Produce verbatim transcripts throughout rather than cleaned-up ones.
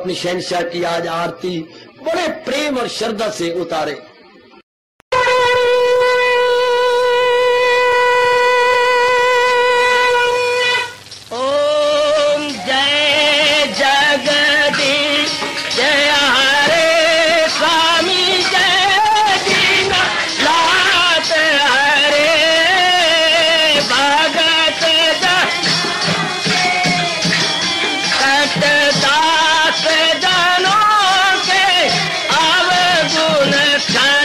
अपनी शहनशाह की आज आरती बड़े प्रेम और श्रद्धा से उतारे। ओम जय जगदीश जय हरे स्वामी जय दीना लात हरे भगत दास जनों के अवगुण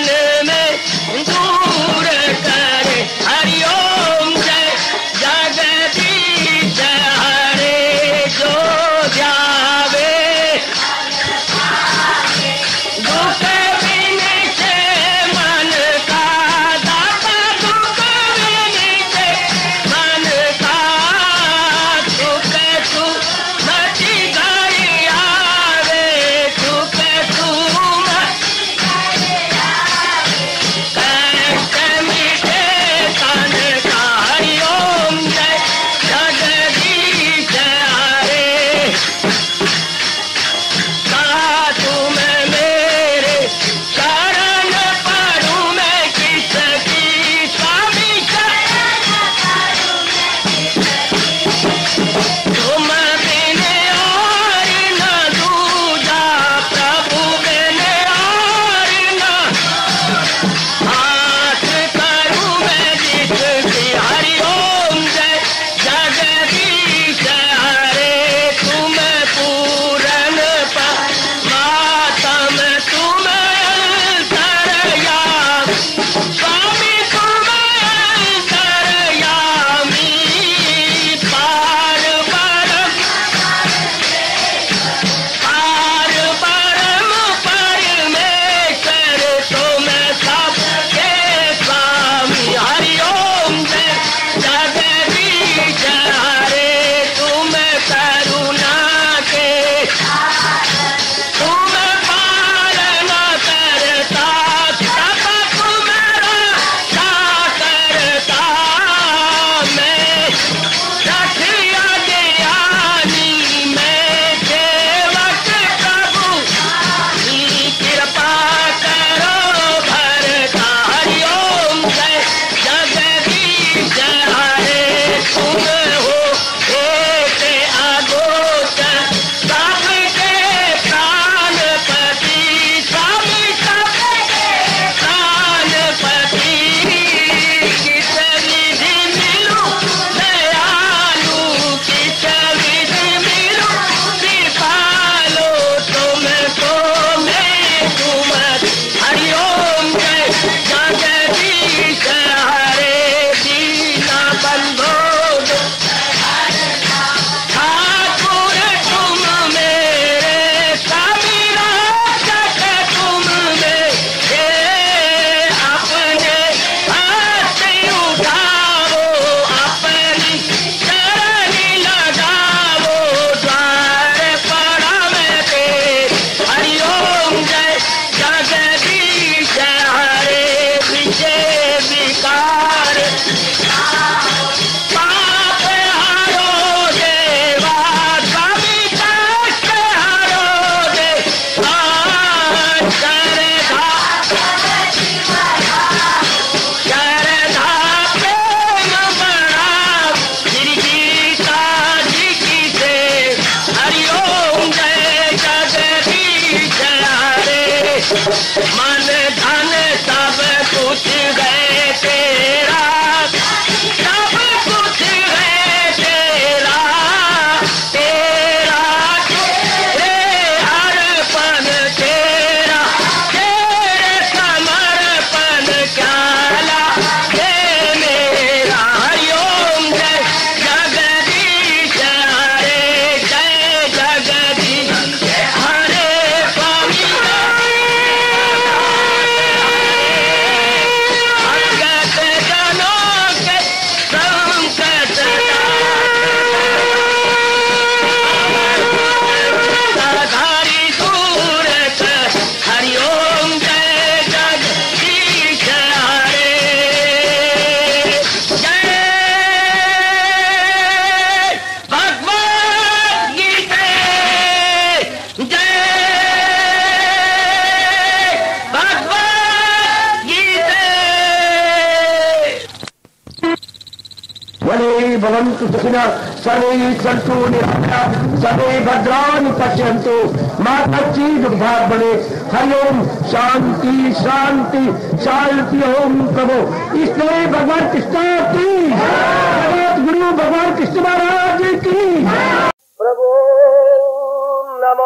भवन्तु सुखिनः सर्वे सन्तु निरामयाः सर्वे भद्राणि पश्यन्तु मा कश्चित् दुर्भाग् भवेत्। हरि ओम शांति शांति शांति। ओम प्रभु इसलिए भगवान कृष्ण की जगत गुरु भगवान कृष्ण महाराज की प्रभु नमो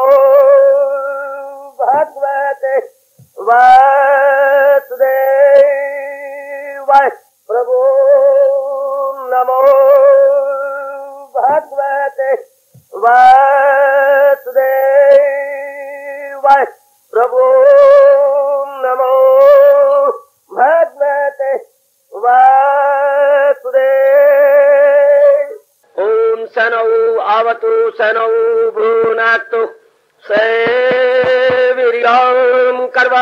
भगवते वासुदेवाय। प्रभु नमो भगवते वासुदेवाय। प्रभु नमो भगवते वासुदेवाय। ओम सनौ आवतु सनौ भ्रूनातु सेवीर्यं कर्वा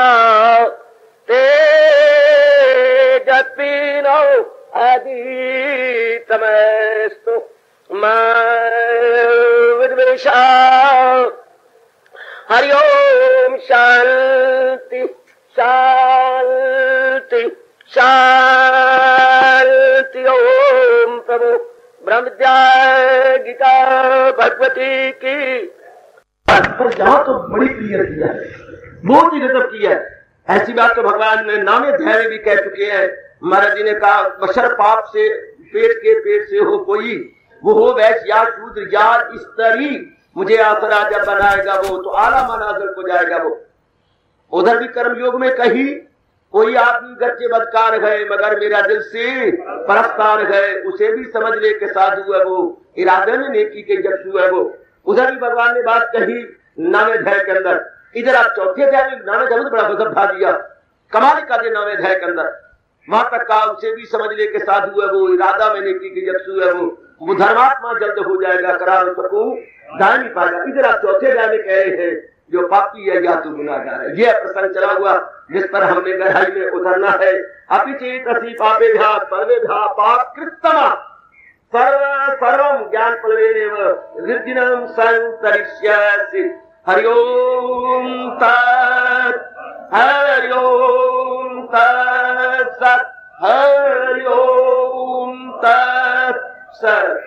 तेजस्विनो अधीतमस्तु मा विद्वेषा। हरि ओम शांति शांति शांति। ओम प्रभु ब्रह्म विद्या गीता भगवती की। पर जहाँ तो बड़ी क्लियर किया है, बहुत ही गजब किया है। ऐसी बात तो भगवान ने नामे अध्याय में भी कह चुके हैं। महाराज जी ने कहा बशर पाप से पेट के पेट से हो कोई, वो हो वैश्य या शूद्र या स्त्री, मुझे आसरा जब बनाएगा वो तो आला मनाजर को जाएगा वो। उधर भी कर्म योग में कही कोई आदमी गच्चे बदकार है मगर मेरा दिल से परस्तार है, उसे भी समझ ले के साधु है वो, इरादे में नेकी के जक्षु है वो। उधर भी भगवान ने बात कही नामे अध्याय के अंदर। इधर आप चौथे अध्याय में नामे अध्याय में बड़ा गजब ढा दिया, कमाल का दे नामे अध्याय के अंदर। वहां तक कहा उसे भी समझ ले के साधु है वो, इरादा में नेकी के जक्षु है वो, वो धर्मात्मा जल्द हो जाएगा करार सकू दान नहीं पाएगा। इधर आप चौथे अध्याय में कह रहे हैं जो पापी है या तो गुनाहगार है। यह प्रसंग चला हुआ जिस पर हमने गहराई में उतरना है। अपिचेत असी पापे भ्या सर्वे भ्या पाप कृतमा सर्व सर्वम ज्ञान पलवेनेव निर्जिनम संतरिष्यसि। हरि ओम तत् हरि ओम तत्सत् हरि ओम तत्सत्।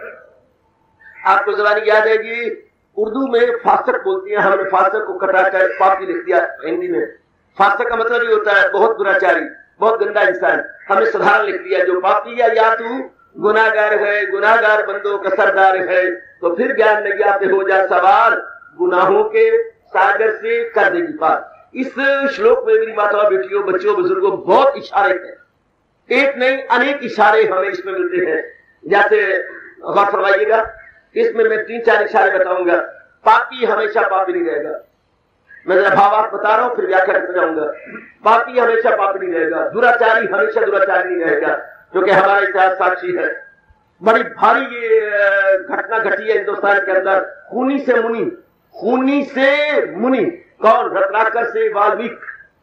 आपको जबानी याद है जी, उर्दू में फासक बोलती है, हमने फासक को कटाकर पापी लिख दिया हिंदी में। फासक का मतलब ये होता है बहुत दुराचारी, बहुत गंदा इंसान। हमने साधारण लिख दिया जो पापी है या तू गुनाहगार है, गुनाहगार बंदों का सरदार है, तो फिर ज्ञान नैया पे हो जा सवार, गुनाहों के सागर से कर देगी पार। इस श्लोक में मेरी माताओं बेटियों बच्चों बुजुर्गों बहुत इशारे हैं, एक नहीं अनेक इशारे हमें इसमें मिलते हैं। जैसे गौर फरमाइएगा, इसमें मैं तीन चार इशारे बताऊंगा। पापी हमेशा पापी नहीं रहेगा, मैं जरा भावार्थ बता रहा हूं फिर व्याख्या करते जाऊंगा। पापी हमेशा पापी नहीं रहेगा, दुराचारी हमेशा दुराचारी नहीं रहेगा, क्योंकि हमारा इतिहास साक्षी है। बड़ी भारी ये घटना घटी है हिंदुस्तान के अंदर, खूनी से मुनि, खूनी से मुनि कौन, रत्नाकर से वाल्मीकि,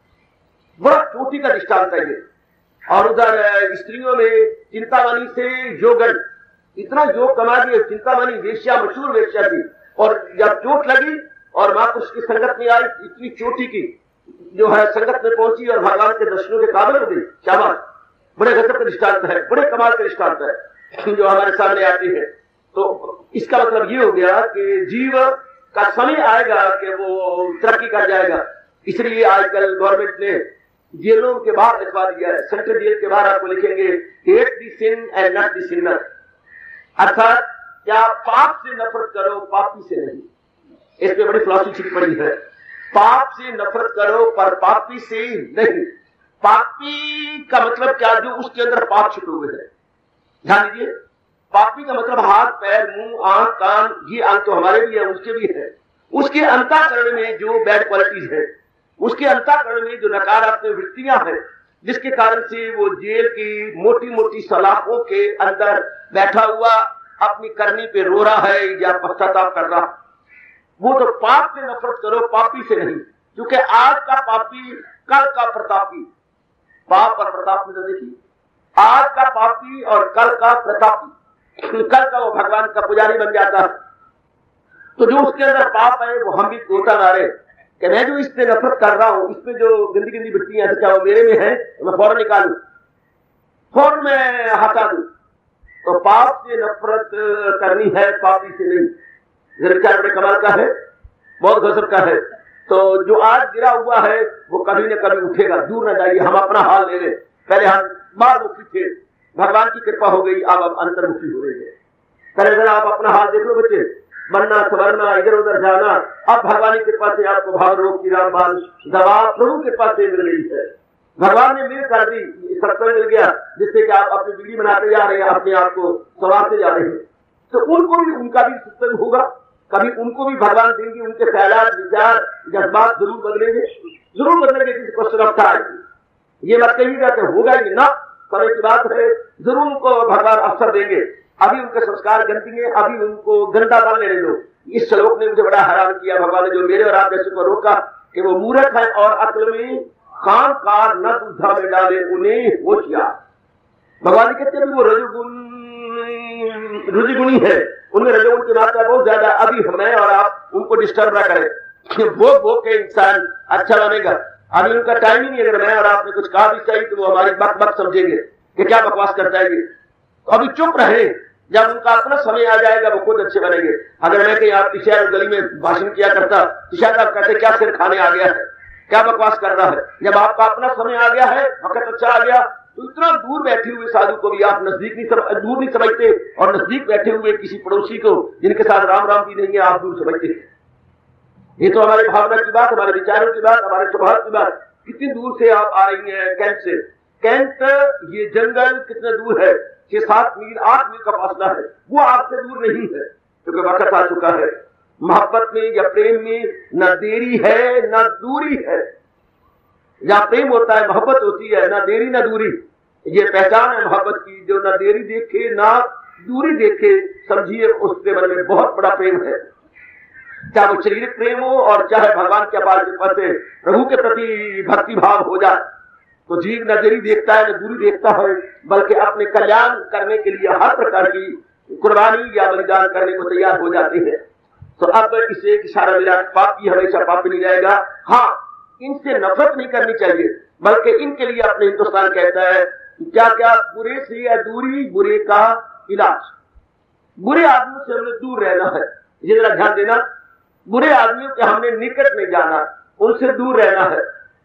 बड़ा चोटी का दृष्टांत है ये। और उधर स्त्रियों में चिंतामणि से योगन, इतना योग कमा दिए। चिंतामणि वेश्या, मशहूर वेश्या थी, और जब चोट लगी और महापुरुष की संगत में आई, इतनी चोटी की जो है संगत में पहुंची और भगवान के दर्शनों के काबिल हो गई। शाबाश, बड़े गजब का दृष्टांत है, बड़े कमाल का दृष्टांत है जो हमारे सामने आती है। तो इसका मतलब ये हो गया कि जीव का समय आएगा कि वो तरक्की कर जाएगा। इसलिए आजकल गवर्नमेंट ने जेलों के बाहर लिखवा दिया है, सेंट्रल जेल के बाहर आपको लिखेंगे hate the sin and not the sinner, अर्थात क्या पाप से नफरत करो पापी से नहीं। इस पे बड़ी फिलॉसफी छिपी पड़ी है। पाप से नफरत करो पर पापी से नहीं। पापी का मतलब क्या, जो उसके अंदर पाप छुपे हुए हैं। ध्यान दीजिए, पापी का मतलब हाथ पैर मुंह आंख कान, ये अंग तो हमारे भी है उसके भी है। उसके अंतःकरण में जो बैड क्वालिटीज है, उसके अंतःकरण में जो नकारात्मक वृत्तियां हैं, जिसके कारण से वो जेल की मोटी मोटी सलाखों के अंदर बैठा हुआ अपनी करनी पे रो रहा है या पश्चाताप कर रहा, वो तो पाप से नफरत करो पापी से नहीं। क्योंकि आज का पापी कल का प्रतापी, पाप और प्रताप में देखिए, आज का पापी और कल का प्रतापी, कल का वो भगवान का पुजारी बन जाता है। तो जो उसके अंदर पाप है वो हम भी गोता मारे कि मैं जो इससे नफरत कर रहा हूं, इसमें जो गंदी गंदी वृत्तियां हैं, क्या वो मेरे में है, मैं फौरन निकालू, फौरन मैं हटा दू। तो पाप से नफरत करनी है, पापी से नहीं। ये विचार बड़े कमाल का है, बहुत गजब का है। तो जो आज गिरा हुआ है वो कभी न कभी उठेगा, दूर न जाइए। हम अपना हाल ले लें, पहले हम बाहर मुखी थे, भगवान की कृपा हो गई, अब अब अंतर्मुखी हो रही है। पहले जरा आप अपना हाल देख लो बच्चे, बनना सवरना इधर उधर जाना। अब भगवान की कृपा से आपको भाव रोग की रामबान दवा प्रभु कृपा से मिल रही है। भगवान ने मिल कर दी, सत्संग मिल गया, जिससे कि आप अपनी बिगड़ी बनाते जा रहे हैं, अपने आप को संवारते जा रहे हैं। तो उनको भी, उनका भी सत्संग होगा, कभी उनको भी भगवान देंगे, उनके ख्यालात विचार जज्बात जरूर बदलेंगे, जरूर बदलेंगे। किसी को सुरक्षा आएगी, ये मत कहिएगा कि होगा ही ना, समय की बात है, जरूर उनको भगवान अवसर देंगे। अभी उनके संस्कार गंदगी, अभी उनको गंदा डाल लेने दो। इस श्लोक ने मुझे बड़ा हैरान किया, भगवान ने जो मेरे और आप जैसे को रोका कि वो मूर्ख है और अक्ल में काम कार न दुधा में डाले उन्हें होशियार। भगवान कहते हैं वो रजोगुण रुजिगुणी है, उनमें रजोगुण की मात्रा बहुत ज्यादा। अभी हमें और आप उनको डिस्टर्ब ना करें, वो वो के इंसान अच्छा बनेगा। अभी उनका टाइम ही नहीं, अगर मैं और आपने कुछ कहा भी चाहिए तो वो हमारी बात बात समझेंगे कि क्या बकवास करता है ये। अभी चुप रहे, जब उनका अपना समय आ जाएगा वो खुद अच्छे बनेंगे। अगर मैं कहीं आपकी शहर गली में भाषण किया करता तो शायद आप कहते क्या सिर खाने आ गया है, क्या बकवास कर रहा है। जब आपका अपना समय आ गया है, वक्त अच्छा आ गया, तो इतना दूर बैठे हुए साधु को भी आप नजदीक नहीं समझ, दूर नहीं समझते, और नजदीक बैठे हुए किसी पड़ोसी को जिनके साथ राम राम भी नहीं है आप दूर समझते। ये तो हमारी भावना की बात, हमारे विचारों की बात, हमारे स्वभाव की बात। कितनी दूर से आप आ रही हैं कैंट से। कैंट ये जंगल कितने दूर है, छह सात मील आठ मील का फासला है, वो आपसे दूर नहीं है, क्योंकि वक्त आ चुका है। मोहब्बत में या प्रेम में न देरी है न दूरी है। जहां प्रेम होता है मोहब्बत होती है, न देरी न दूरी। ये पहचान है मोहब्बत की, जो न देरी देखे ना दूरी देखे, समझिए उसके मन में बहुत बड़ा प्रेम है। चाहे वो शारीरिक प्रेम हो और चाहे भगवान के अपार कृपा से प्रभु के प्रति भक्ति भाव हो जाए, तो जीव न देरी देखता है न दूरी देखता है, बल्कि अपने कल्याण करने के लिए हर प्रकार की कुर्बानी या बलिदान करने को तैयार हो जाते हैं। तो अब इसे एक इशारा मिला, पापी हमेशा पापी नहीं जाएगा। हाँ, इनसे नफरत नहीं करनी चाहिए, बल्कि इनके लिए अपने हिंदुस्तान कहता है क्या क्या बुरे से या दूरी, बुरे का इलाज। बुरे आदमी से हमें दूर रहना है, ये जरा ध्यान देना। बुरे आदमियों के हमने निकट नहीं जाना, उनसे दूर रहना है,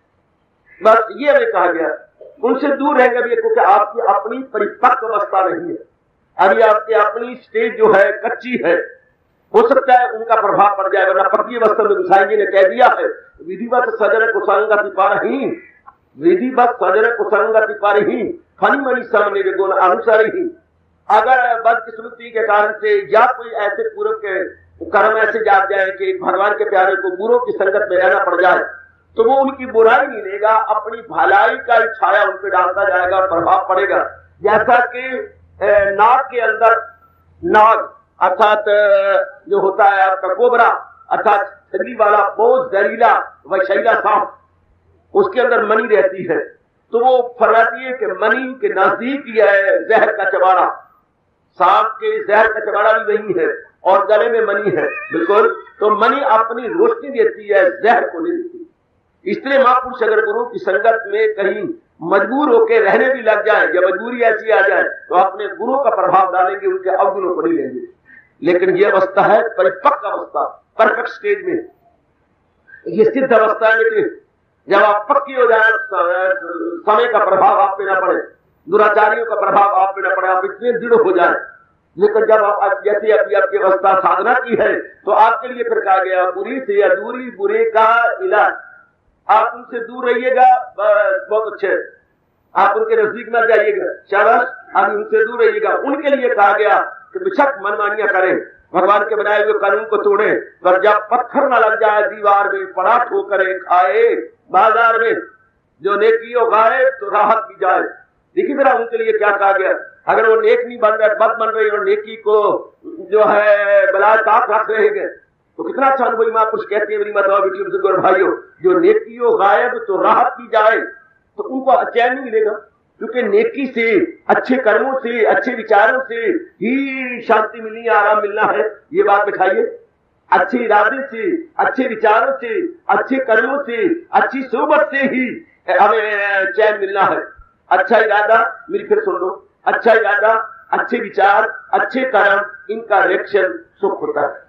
बस ये हमें कहा गया। उनसे दूर रहेंगे भी, क्योंकि आपकी अपनी परिपक्व अवस्था नहीं है, अभी आपकी अपनी स्टेज जो है कच्ची है। हो सकता है उनका प्रभाव पड़ जाए, वरना पक्की अवस्था में गोसाई जी ने कह दिया है विधिवत सजन कुसंगति पारही, विधिवत सजन कुसंगति पारही, फनी मनी सामने गुण अनुसार ही। अगर बदकिस्मती के कारण से या कोई ऐसे पूर्व के कर्म ऐसे जाग जाए कि भगवान के प्यारे को बुरों की संगत में रहना पड़ जाए, तो वो उनकी बुराई नहीं लेगा, अपनी भलाई का छाया उन पर डालता जाएगा, प्रभाव पड़ेगा। जैसा कि नाग के अंदर नाग अर्थात जो होता है आपका कोबरा, अर्थात छगली वाला बहुत जहरीला वैशैला सांप, उसके अंदर मनी रहती है, तो वो फरमाती है कि मनी के नजदीक ही है जहर का चबाड़ा। सांप के जहर का चबाड़ा भी वही है और गले में मनी है, बिल्कुल। तो मनी अपनी रोशनी देती है, जहर को नहीं देती। इसलिए महापुरुष अगर गुरु की संगत में कहीं मजबूर होकर रहने भी लग जाए, या मजबूरी ऐसी आ जाए, तो अपने गुरु का प्रभाव डालेंगे, उनके अवगुणों को नहीं लेंगे। लेकिन यह अवस्था है परिपक्व अवस्था, परफेक्ट स्टेज में। ये सिद्ध अवस्था है, जब आप पक्की हो जाए, समय का प्रभाव आप पे ना पड़े, दुराचारियों का प्रभाव आप पे ना पड़े, आप इतने दृढ़ हो जाए। लेकिन जब आप जैसे अभी आपकी अवस्था साधना की है, तो आपके लिए फिर कहा गया बुरी से या दूरी, बुरे का इलाज। आप उनसे दूर रहिएगा, बहुत अच्छे, आप उनके नजदीक ना जाइएगा, शाबाश, आप उनसे दूर रहिएगा। उनके लिए कहा गया कि बेशक मनमानियां करें, भगवान के बनाए हुए कानून को तोड़े, पर जब पत्थर न लग जाए दीवार में, पड़ा ठोकरे खाए बाजार में, जो नेकी उगाए तो राहत की जाए। देखिए मेरा उनके लिए क्या कहा गया। अगर वो नेक नहीं बन रहे, बद बन रही और नेकी को जो है बलाय ताक रख रहेंगे, तो कितना अच्छा अनुभवी महापुरुष कहते हैं मेरी माताओं बेटियों बुजुर्ग और भाइयों, जो नेकी हो गायब तो राहत की जाए, तो उनको चैन नहीं मिलेगा, क्योंकि नेकी से, अच्छे कर्मों से, अच्छे विचारों से ही शांति मिलनी, आराम मिलना है। ये बात बिठाइए, अच्छे इरादे से, अच्छे विचारों से, अच्छे कर्मों से, अच्छी सोबत से ही हमें चैन मिलना है। अच्छा इरादा, मेरी फिर सुन लो, अच्छा इरादा, अच्छे विचार, अच्छे कर्म, इनका रिएक्शन सुख होता है।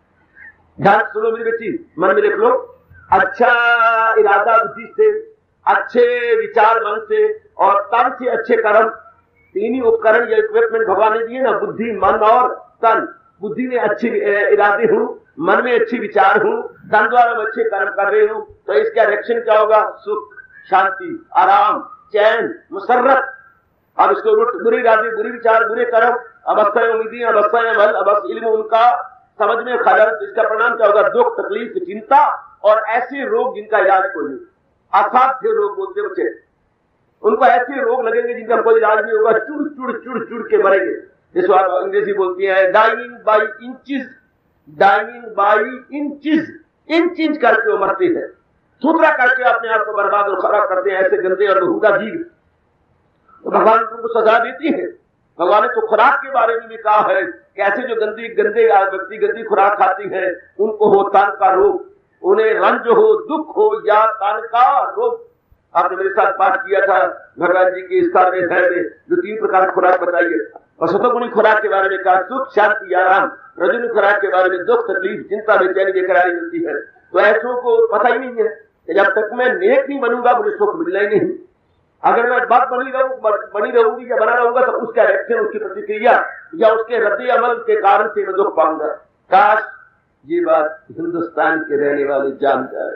ध्यान सुनो मेरी बच्ची, मन में देख लो, अच्छा इरादा बुद्धि से, अच्छे विचार मन से और तन से अच्छे कर्म, तीन ही उपकरण या इक्विपमेंट भगवान ने दिए ना, बुद्धि, मन और तन। बुद्धि में अच्छे इरादे हूं, मन में अच्छे विचार हूं, तन द्वारा मैं अच्छे कर्म कर रही हूं, तो इसका रिएक्शन क्या होगा? सुख, शांति, आराम, चैन, मुसर्रत। अब इसको बुरे इरादे, बुरे विचार, बुरे कर्म, अवस्थाएं उम्मीदें, अवस्थाएं मल, अवस्थ इल्म उनका समझ में खलल, तो इसका परिणाम क्या होगा? दुख, तकलीफ, चिंता और ऐसे रोग जिनका इलाज कोई नहीं। असाध्य रोग बोलते बच्चे, उनको ऐसे रोग लगेंगे जिनका कोई इलाज नहीं होगा, चुड़ चुड़ चुड़ चुड़ के मरेंगे। जिसको आप अंग्रेजी बोलती है dying by inches, dying by inches, inch inch करके वो मरते हैं, थुथरा करके अपने आप को बर्बाद और खराब करते हैं, ऐसे गंदे और बेहुदा जीव। तो भगवान उनको सजा देती है। भगवान ने तो खुराक के बारे में भी कहा है कि ऐसे जो गंदी गंदे व्यक्ति गंदी खुराक खाती है उनको हो तन का रोग, उन्हें रंज हो, दुख हो या तन का रोग। आपने मेरे साथ पाठ किया था भगवान जी की स्थान में में जो तीन प्रकार की खुराक बताई है, और सतोगुणी खुराक के बारे में कहा सुख, शांति, आराम, रजोगुणी खुराक के बारे में दुख, तकलीफ, चिंता, बेचैनी, बेकरारी मिलती है। तो ऐसों को पता ही नहीं है कि जब तक मैं नेक नहीं बनूंगा मुझे सुख मिलना ही नहीं। अगर मैं बात बनी रहूं बनी रहूंगी या बना रहूंगा तो उसका रिएक्शन, उसकी प्रतिक्रिया या उसके रद्द अमल के कारण से मैं दुख पाऊंगा। काश ये बात हिंदुस्तान के रहने वाले जान जाए,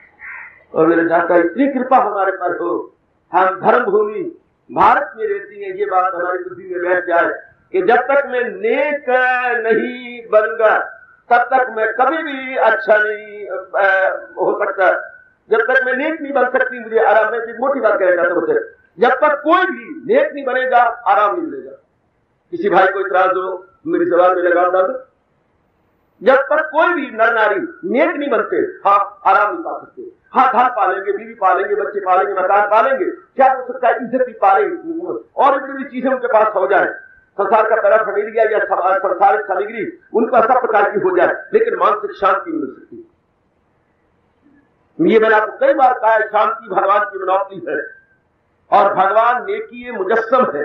और मेरे जाता इतनी कृपा हमारे पर हो, हम धर्म भूमि भारत में रहती है, ये बात हमारी बुद्धि में बैठ जाए कि जब तक मैं नेक नहीं बनूंगा तब तक मैं कभी भी अच्छा नहीं हो सकता। जब तक मैं नेक नहीं बन सकती मुझे आराम, में एक मोटी बात कहना चाहता हूं, जब तक कोई भी नेक नहीं बनेगा आराम नहीं मिलेगा। किसी भाई को इतराज हो मेरी सवाल में लगा डाल, जब तक कोई भी नर नारी नेक नहीं बनते, हाँ आराम नहीं पा सकते। हाँ धन पालेंगे, बीवी पालेंगे, बच्चे पालेंगे, मकान पालेंगे, क्या हो सकता है इज्जत भी पालेंगे और बड़ी बड़ी चीजें उनके पास हो जाए, संसार का पैरा फैमिलिया या संसारिक सामग्री उनका सब प्रकार की हो जाए, लेकिन मानसिक शांति नहीं मिल सकती। ये मैंने आपको कई बार कहा है, शांति भगवान की मनौती है और भगवान नेकी मुजस्सम है,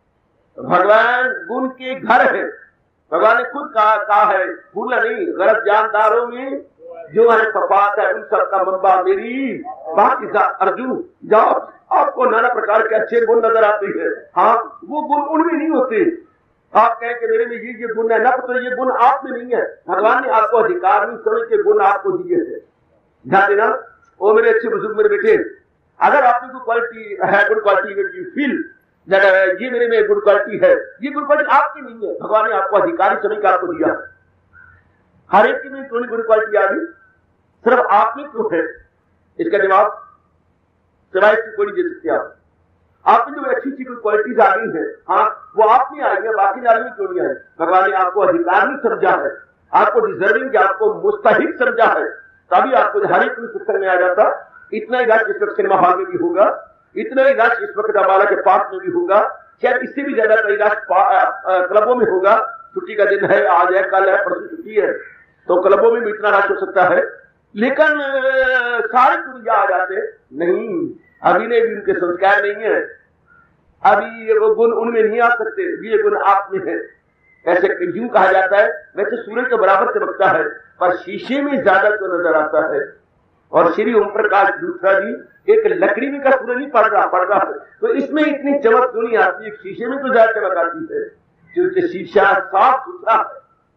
भगवान गुण के घर है। भगवान ने खुद कहा, कहा है, भूलना नहीं, गलत जानदारों में जो है सपात है उन सबका मंबा मेरी बाकी अर्जुन। जाओ आपको नाना प्रकार के अच्छे गुण नजर आते हैं, हाँ वो गुण उनमें नहीं होते। आप कहें कि मेरे में ये ये गुण है ना, तो ये गुण आप में नहीं है। भगवान ने आपको अधिकार नहीं समझ के गुण आपको दिए थे। ध्यान देना, वो मेरे अच्छे बुजुर्ग मेरे बेटे, अगर आपकी कोई क्वालिटी है, गुड क्वालिटी यू फील ये मेरे में गुड क्वालिटी है, ये गुड क्वालिटी आपकी नहीं है, भगवान ने आपको अधिकारी समझ के आपको दिया। हर एक की में क्यों गुड क्वालिटी आ गई, सिर्फ आप में क्यों है? इसका जवाब सिवाय इसकी कोई नहीं दे सकते। आप आप में जो अच्छी अच्छी कोई क्वालिटीज आ गई है, हाँ वो आप में आई है, बाकी नारी में क्यों नहीं आई? भगवान ने आपको अधिकारी समझा है, आपको डिजर्विंग, आपको मुस्तहिक समझा है, तभी आपको हर एक पुस्तक में आ जाता। इतना ही रश इस वक्त सिनेमा हॉल में भी होगा, इतना ही रश इस वक्त अम्बाला के पार्क में भी होगा, शायद इससे भी ज्यादा कई रश क्लबों में होगा। छुट्टी का दिन है, आज है, कल है, परसों छुट्टी है, तो क्लबों में भी इतना रश हो सकता है। लेकिन सारी दुनिया आ जाते नहीं, अभी ने भी उनके संस्कार नहीं है, अभी वो गुण उनमें नहीं आ सकते, ये गुण आप में है। ऐसे यूं कहा जाता है, वैसे सूरज के बराबर चमकता है पर शीशे में ज्यादा तो नजर आता है। और श्री ओम प्रकाश दूसरा जी एक लकड़ी में का सूरज नहीं पड़ रहा पड़ रहा है, तो इसमें इतनी चमक क्यों नहीं आती? शीशे में तो ज्यादा चमक आती है क्योंकि शीशा साफ सुथरा है।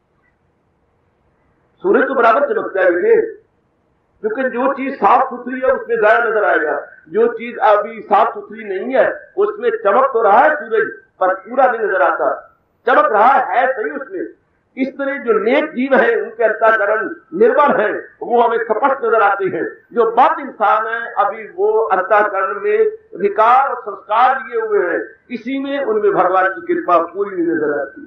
सूरज तो बराबर चमकता है बेटे, क्योंकि जो चीज साफ सुथरी है उसमें ज्यादा नजर आएगा, जो चीज अभी साफ सुथरी नहीं है उसमें चमक तो रहा है सूरज पर पूरा नहीं नजर आता, चमक रहा है सही उसमें। इस तरह जो नेक जीव है उनके अंतःकरण निर्मल है, वो हमें स्पष्ट नजर आते हैं। जो बद इंसान है अभी वो अंतःकरण में विकार और संस्कार लिए हुए हैं, इसी में उनमें भगवान की कृपा पूरी नहीं नजर आती,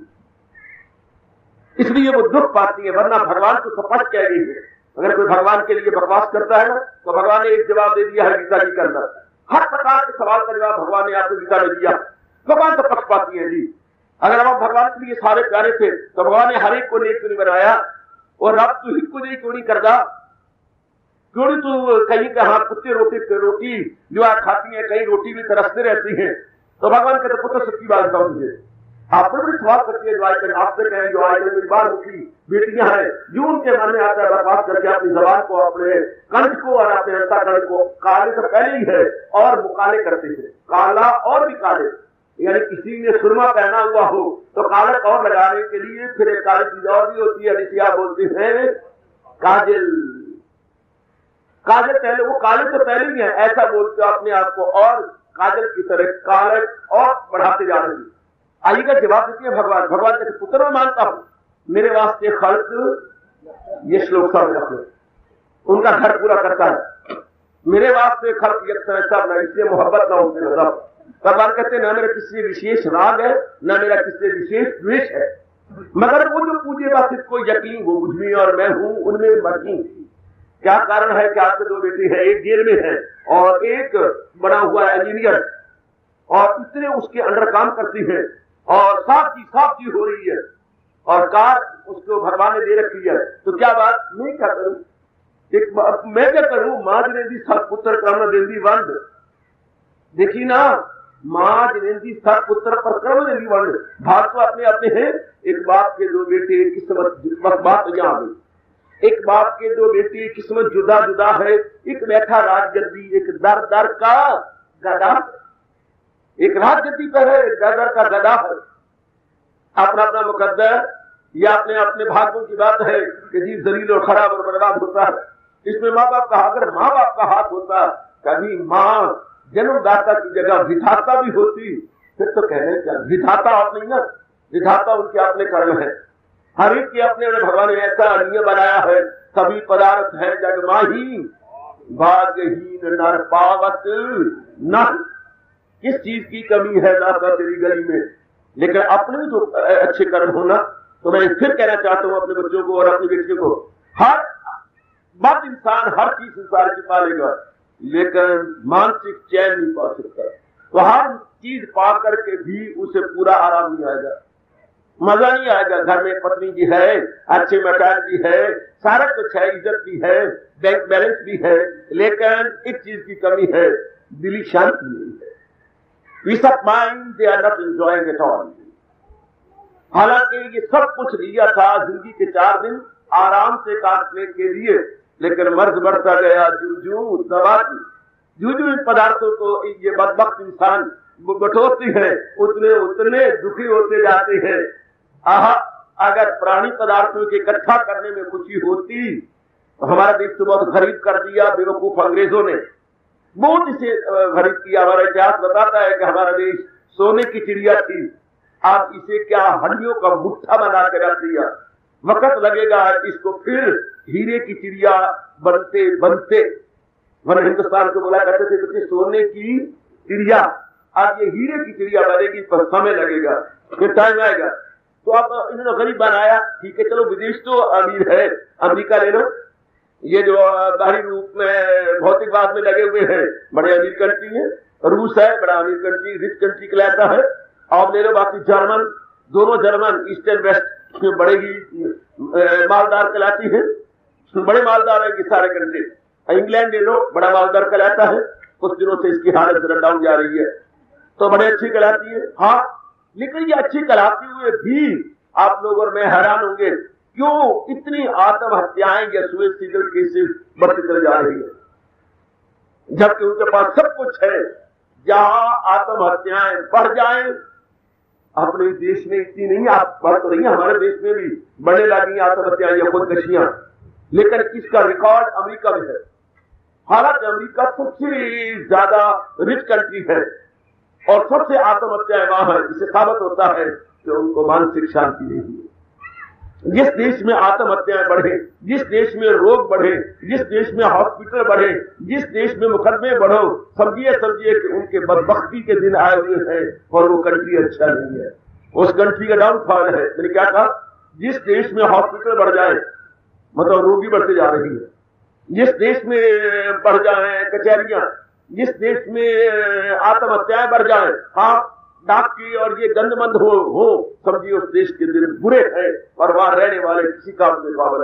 इसलिए वो दुख पाती है। वरना भगवान तो स्पष्ट कह गई है, अगर कोई भगवान के लिए बकवास करता है ना तो भगवान ने एक जवाब दे दिया है गीता जी के अंदर। हर प्रकार के सवाल का जवाब भगवान ने आपको गीता में दिया। भगवान तो पक्षपाती है जी, अगर हम भगवान के लिए सारे प्यारे थे तो भगवान ने हर एक को नेक क्यों नहीं बनाया? और रब तू हित को नहीं क्यों नहीं करता? क्यों नहीं तू कहीं के हाथ कुत्ते रोटी रोटी जो आप खाती है, कहीं रोटी भी तरसते रहती है, तो भगवान कहते पुत्र सबकी बात बताओ मुझे, आप बड़ी सवाल करती है जो आजकल आपसे कहें जो आजकल मेरी बार मुखी बेटियां हैं जो उनके मन में आता है बर्बाद करके अपनी जबान को अपने कंठ को और अपने अंतःकरण को काले तो पहले ही है और वो काले करते थे काला और भी काले यानी किसी ने सुरमा पहना हुआ हो तो कालक और लगाने के लिए फिर एक काली चीज और भी होती है जिसे आप बोलते हैं काजल काजल पहले वो काले तो पहले ही है ऐसा बोलते हो अपने आप को और काजल की तरह कालक और बढ़ाते जा रहे हैं। आई का जवाब देती है भगवान भगवान के पुत्र में मानता हूं मेरे वास्ते खल्क ये श्लोक सामने रख लो उनका घर पूरा करता है मेरे वास्ते खल्क एक तरह सब ना इसलिए मोहब्बत ना होती मतलब भगवान कहते हैं ना मेरा किसी विशेष राग है ना मेरा किसी विशेष द्वेष है मगर वो जो पूजे वास्ते को यकीन वो मुझ में और मैं हूं उनमें मर्जी क्या कारण है कि आपके दो बेटे हैं एक जेल में है और एक बना हुआ इंजीनियर और इतने उसके अंडर काम करती है और साफ की साफ की हो रही है और कार उसको भगवान ने दे रखी है तो क्या बात मैं क्या करूं एक मैं क्या करूं मां जनेंदी सत्पुत्र क्रम देंदी वंड देखी ना मां जनेंदी सत्पुत्र पर क्रम देंदी वंड भाग तो अपने अपने हैं एक बाप के दो बेटे किस्मत बात तो यहां गई एक बाप के दो बेटे किस्मत जुदा जुदा है एक बैठा राजगद्दी एक दर दर का गदा एक राजगद्दी पर है दर दर का गदा है अपना अपना मुकद्दर या अपने अपने भाग्यों की बात है कि जीव जलील और खराब और बर्बाद होता है इसमें माँ बाप का अगर माँ बाप का हाथ होता कभी माँ जन्मदाता की जगह विधाता भी होती फिर तो कहने क्या विधाता आप नहीं ना विधाता उनके अपने कर्म है हर एक के अपने भगवान ने ऐसा नियम बनाया है सभी पदार्थ है जगमाही भाग्यहीन नर पावत न किस चीज की कमी है दाता तेरी गली में लेकिन अपने जो अच्छे कर्म होना तो मैं फिर कहना चाहता हूं अपने बच्चों को और अपनी बेटियों को हर बात इंसान हर चीज संसार की पालेगा लेकिन मानसिक चैन नहीं पा सकता तो हर चीज पा करके भी उसे पूरा आराम नहीं आएगा मजा नहीं आएगा घर में पत्नी भी है अच्छे मकान भी है सारा कुछ है इज्जत भी है बैंक बैलेंस भी है लेकिन एक चीज की कमी है दिली शांति नहीं है peace of mind they are not enjoying it all हालांकि ये सब कुछ लिया था जिंदगी के चार दिन आराम से काटने के लिए लेकिन मर्ज बढ़ता गया जूझू दबाती जूझू इन पदार्थों को ये बदबख्त इंसान बटोरती है उतने उतने दुखी होते जाते हैं आहा अगर प्राणी पदार्थों के इकट्ठा करने में खुशी होती तो हमारा देश तो बहुत गरीब कर दिया बेवकूफ अंग्रेजों ने बहुत इसे गरीब किया हमारा इतिहास बताता है कि हमारा देश सोने की चिड़िया थी आप इसे क्या हड्डियों का मुट्ठा बना के रख दिया वक्त लगेगा इसको फिर हीरे की चिड़िया बनते बनते वरना हिंदुस्तान को बोला करते थे कि सोने की चिड़िया आज ये हीरे की चिड़िया बनेगी पर समय लगेगा फिर टाइम आएगा तो आप इन्होंने गरीब बनाया ठीक है चलो विदेश तो अमीर है अमेरिका ले लो ये जो बाहरी रूप में भौतिकवाद में लगे हुए हैं बड़े अमीर कंट्री है रूस है बड़ा अमीर कंट्री रिच कंट्री कहलाता है आप ले लो बाकी जर्मन दोनों जर्मन ईस्ट एंड वेस्ट में बड़े ही मालदार कहलाती है बड़े मालदार है ये सारे कंट्री इंग्लैंड ले लो बड़ा मालदार कहलाता है कुछ दिनों से इसकी हालत जरा डाउन जा रही है तो बड़े अच्छी कहलाती है हाँ लेकिन ये अच्छी कहलाते हुए भी आप लोग और मैं हैरान होंगे क्यों इतनी आत्महत्याएं या सुइसाइडल केसेस बढ़ती चली जा रही है जबकि उनके पास सब कुछ है जहां आत्महत्याएं बढ़ जाएं अपने देश में इतनी नहीं आप बढ़ तो नहीं हमारे देश में भी बढ़ने लगी आत्महत्याएं या खुदकशियां लेकिन इसका रिकॉर्ड अमेरिका में है हालांकि अमेरिका सबसे ज्यादा रिच कंट्री है और सबसे आत्महत्याएं वहां है इससे साबित होता है कि उनको मानसिक शांति नहीं है जिस देश में आत्महत्याएं बढ़े जिस देश में रोग बढ़े जिस देश में हॉस्पिटल बढ़े जिस देश में मुकदमे बढ़ो समझिए समझिए कि उनके बदबख्ती के दिन आए हुए हैं और वो कंट्री अच्छा नहीं है उस कंट्री का डाउनफॉल है मैंने क्या कहा जिस देश में हॉस्पिटल बढ़ जाए मतलब रोगी बढ़ते जा रही है जिस देश में बढ़ जाए कचहरियां जिस देश में आत्महत्याएं बढ़ जाए हाँ डाक की और ये गंदमंद हो हो समझिए उस देश के दिन बुरे हैं और वहां रहने वाले किसी काम के काबिल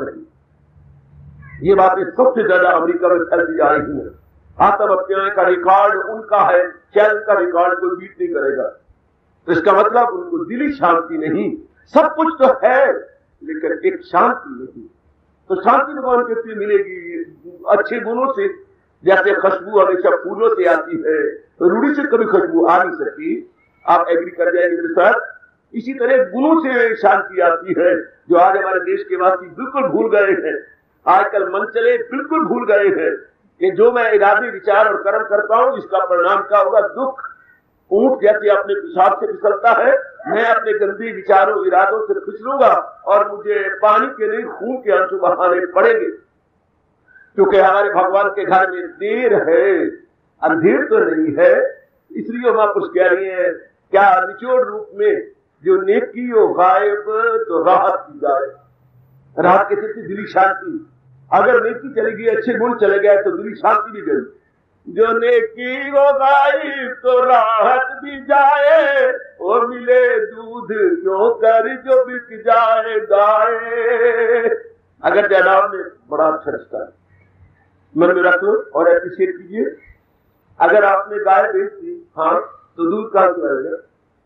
नहीं ये बातें सबसे ज्यादा अमेरिका में फैलती जा रही है आत्महत्याएं का रिकॉर्ड उनका है क्या उनका रिकॉर्ड कोई बीट नहीं करेगा तो इसका मतलब उनको दिली शांति नहीं, सब कुछ तो है लेकिन एक शांति नहीं। तो शांति भगवान कहते मिलेगी अच्छे गुणों से। जैसे खुशबू हमेशा फूलों से आती है, तो रूढ़ी से कभी खुशबू आ नहीं सकती, आप एग्री कर जाएंगे मेरे साथ। इसी तरह गुणों से शांति आती है, जो आज हमारे देश के वासी बिल्कुल भूल गए हैं। आजकल मन चले बिल्कुल भूल गए हैं कि जो मैं इरादे विचार और कर्म करता हूं इसका परिणाम क्या होगा, दुख। ऊंट जैसे अपने पेशाब से फिसलता है, मैं अपने गंदे विचारों इरादों से फिसलूंगा और मुझे पानी के नहीं खून के आंसू बहाने पड़ेंगे। क्योंकि हमारे भगवान के घर में देर है, अंधेर तो नहीं है। इसलिए महापुरुष कह रही है क्या निचोड़ रूप में जो नेकी हो गायब तो राहत की जाए। राहत के सिर्फ दिली शांति। अगर नेकी चली गई, अच्छे गुण चले गए तो दिली शांति भी गई। जो नेकी हो गायब तो राहत भी जाए, और मिले दूध क्यों कर जो बिक जाए गाय। अगर जनाब ने बड़ा अच्छा रिश्ता है, मन में रख लो और एप्रिशिएट कीजिए। अगर आपने गाय बेच दी, हाँ, तो दूध कहां से आएगा?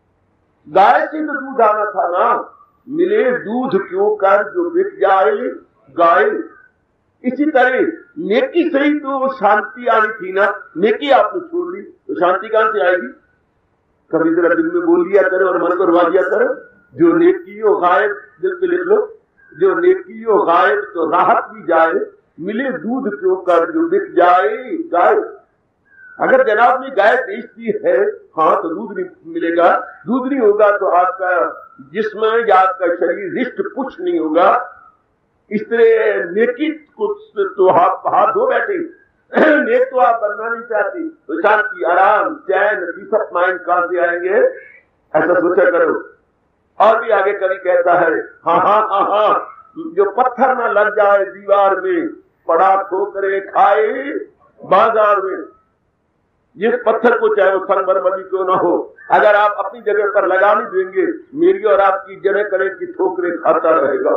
गाय से तो दूध आना था ना। मिले दूध क्यों कर जो बिक जाए गाय। इसी तरह नेकी से ही तो शांति आनी थी ना। नेकी आपने छोड़ ली तो शांति कहां से आएगी? कभी जरा दिल में बोल लिया करो और मन को रवा दिया करो, जो नेकी हो गायब, दिल पे लिख लो, जो नेकी हो गायब तो राहत भी जाए, मिले दूध क्यों कर जो बिक जाए गाय। अगर जनाब ने गाय बेच दी है, हाँ, तो दूध नहीं मिलेगा। दूध नहीं होगा तो आपका जिस्म या आपका शरीर रिष्ट पुष्ट नहीं होगा। इस तरह नेकी कुछ तो आप हाथ धो बैठे, नेक तो आप बनना नहीं चाहती, तो शांति, आराम, चैन, पीस ऑफ माइंड कहां से आएंगे? ऐसा सोचा करो। और भी आगे कभी कहता है, हाँ हाँ हाँ हाँ, जो पत्थर ना लग जाए दीवार में, पड़ा ठोकरे खाए बाजार में। जिस पत्थर को चाहे वो संगमरमरी क्यों ना हो, अगर आप अपनी जगह पर लगा नहीं देंगे, मेरी और आपकी जड़े करे की ठोकरे खाता रहेगा।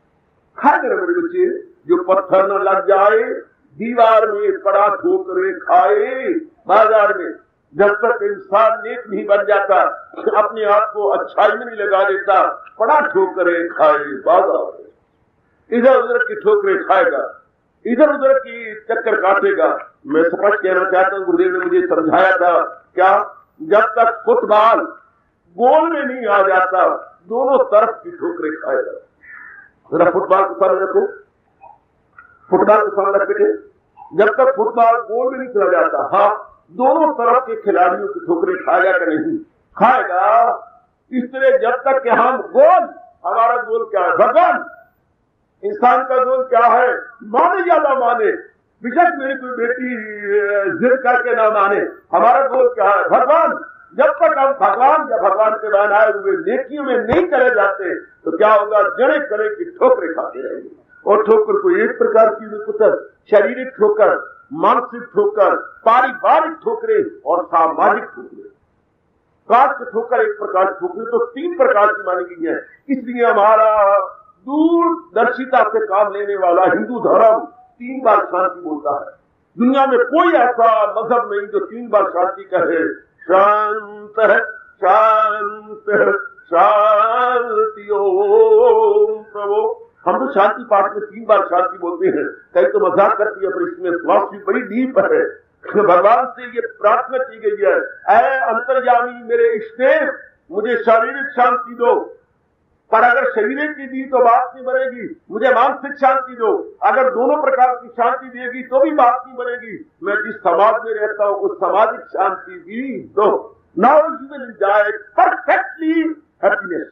खाए मेरे बच्चे, जो पत्थर न लग जाए दीवार में, पड़ा ठोकरे खाए बाजार में। जब तक इंसान नेक नहीं बन जाता, अपने आप को अच्छाई में नहीं लगा देता, पड़ा ठोकरे खाए बाजार में। इधर उधर की ठोकरे खाएगा, इधर उधर की चक्कर काटेगा। मैं स्पष्ट कहना चाहता हूँ, गुरुदेव ने मुझे समझाया था क्या, जब तक फुटबॉल गोल में नहीं आ जाता, दोनों तरफ की ठोकरे खाएगा। जरा फुटबॉल को सामने रखो, फुटबॉल को सामने रखे, जब तक फुटबॉल गोल में नहीं चला जाता, हाँ, दोनों तरफ के खिलाड़ियों की ठोकरे खाएगा कि नहीं? खाएगा। इस तरह जब तक कि हम गोल, हमारा गोल क्या है? भगवान। इंसान का गोल क्या है? माने या ना माने, बेशक मेरी कोई बेटी जिद करके ना माने, हमारा गोल क्या है? भगवान। जब तक हम भगवान या भगवान के बनाए हुए नेकियों में नहीं चले जाते, तो क्या होगा? जड़े करे की ठोकरे खाते रहेंगे। और ठोकर को एक प्रकार की पुत्र, शारीरिक ठोकर, मानसिक ठोकर, पारिवारिक ठोकरे और सामाजिक ठोकरे। काट की ठोकर एक प्रकार की ठोकरे तो तीन प्रकार की मानी गई है। इसलिए हमारा दूरदर्शिता से काम लेने वाला हिंदू धर्म तीन बार शांति बोलता है। दुनिया में कोई ऐसा मजहब नहीं जो तीन बार शांति कहे। शांत है, शांत है, शांति ओम प्रभु। हम तो शांति पाठ में तीन बार शांति बोलते हैं। कई तो मजाक करती है, पर इसमें फिलॉसफी बड़ी डीप है। भगवान से ये प्रार्थना की गई है, ऐ अंतर्यामी मेरे इष्ट, मुझे शारीरिक शांति दो। पर अगर शरीर की दी तो बात नहीं बनेगी, मुझे मानसिक शांति दो। अगर दोनों प्रकार की शांति देगी तो भी बात नहीं बनेगी। मैं जिस समाज में रहता हूं उस सामाजिक शांति भी दो। Now you will enjoy perfectly happiness.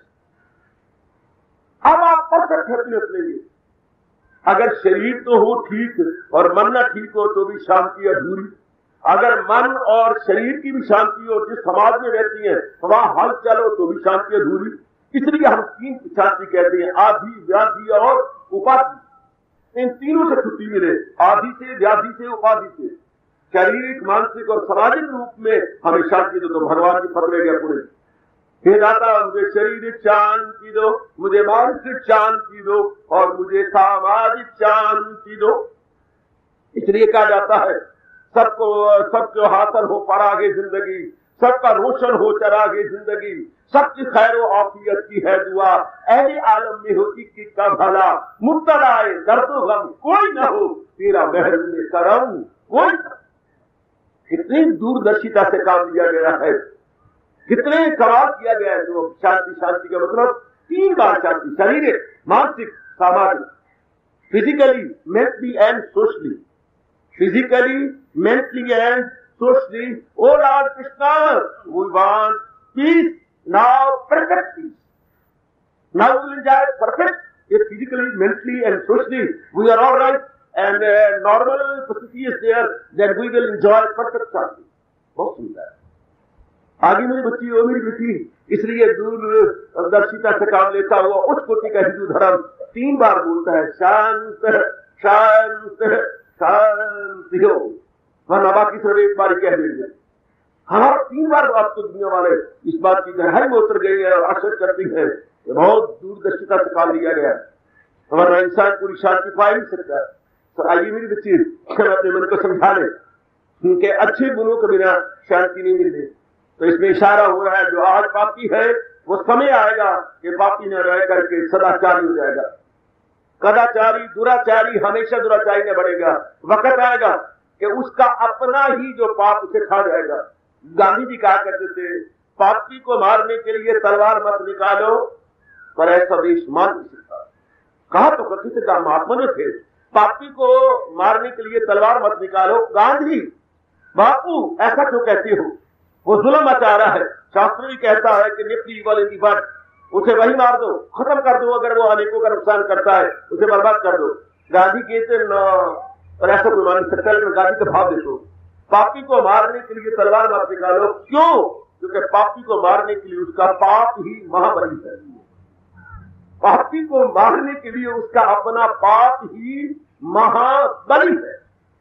अब आप परफेक्ट हैप्पीनेस लेंगे। अगर शरीर तो हो ठीक और मन न ठीक हो तो भी शांति अधूरी। अगर मन और शरीर की भी शांति हो, जिस समाज में रहती है वहां हल चलो तो भी शांति अधूरी। इसलिए हम तीन शांति कहते हैं, आधि, व्याधि और उपाधि। इन तीनों से छुट्टी मिले, आधि से, व्याधि से, उपाधि से। शारीरिक, मानसिक और सामाजिक रूप में हमें शांति दो। तो भगवान की पकड़े गया पूरे, हे दाता मुझे शारीरिक शांति दो, मुझे मानसिक शांति दो और मुझे सामाजिक शांति दो। इसलिए कहा जाता है सबको सबको हासिल हो परागे जिंदगी, सबका रोशन हो चरागे जिंदगी, सबकी खैर व आफियत की है दुआ, अहले आलम में हो इक्की का भला, मुब्तला आए दर्दो गम कोई न हो, तेरा महर में करम कोई न। कितनी दूरदर्शिता से काम लिया गया है, कितने कमाल किया गया है। तो शांति, शांति का मतलब तीन बार शांति, शारीरिक, मानसिक, सामाजिक, physically, mentally and socially, physically, mentally and socially. Oh lord Krishna, we want peace now, perfect peace now, we will enjoy perfect if physically, mentally and socially we are all right and normal परिस्थिति is there, then we will enjoy perfect शांति। बहुत सुंदर है। आगे मेरी बच्ची, वो मेरी बेटी, इसलिए दूरदर्शिता से काम लेता हुआ उस कोटि का हिंदू धर्म तीन बार बोलता है शांत शांत शांति हो, वरना बाकी सिर्फ एक बार कह देंगे। हाँ, तीन बार आप तो दुनिया वाले इस बात की गहराई में उतर गई है और आश्चर्य करती है, बहुत दूरदर्शिता से काम लिया गया, वरना इंसान पूरी शांति पा नहीं सकता। तो आइए मेरी बच्ची, अपने मन को समझा ले, उनके अच्छे गुणों के बिना शांति नहीं मिलती। तो इसमें इशारा हो रहा है, जो आज पापी है वो समय आएगा कि पापी न रह करके सदाचारी हो जाएगा। कदाचारी, दुराचारी हमेशा दुराचारी न बढ़ेगा। वक्त आएगा कि उसका अपना ही जो पाप उसे खा जाएगा। गांधी जी कहा करते थे, पापी को मारने के लिए तलवार मत निकालो, पर ऐसा देश मान नहीं सकता। कहा तो करते थे, महात्मा जो थे, पापी को मारने के लिए तलवार मत निकालो। गांधी बापू ऐसा क्यों कहते हो, वो जुल्म मचा रहा है। शास्त्र भी कहता है कि nifty evil in the but, उसे वही मार दो, खत्म कर दो, अगर वो अनेकों का नुकसान करता है उसे बर्बाद कर दो। गांधी कहते न, पर ऐसा कोई मान सकता है, लेकिन गांधी का भाव देखो, पापी को मारने के लिए तलवार मत निकालो। क्यों? क्योंकि पापी को मारने के लिए उसका पाप ही महाबली है। पापी को मारने के लिए उसका अपना पाप ही महाबली है,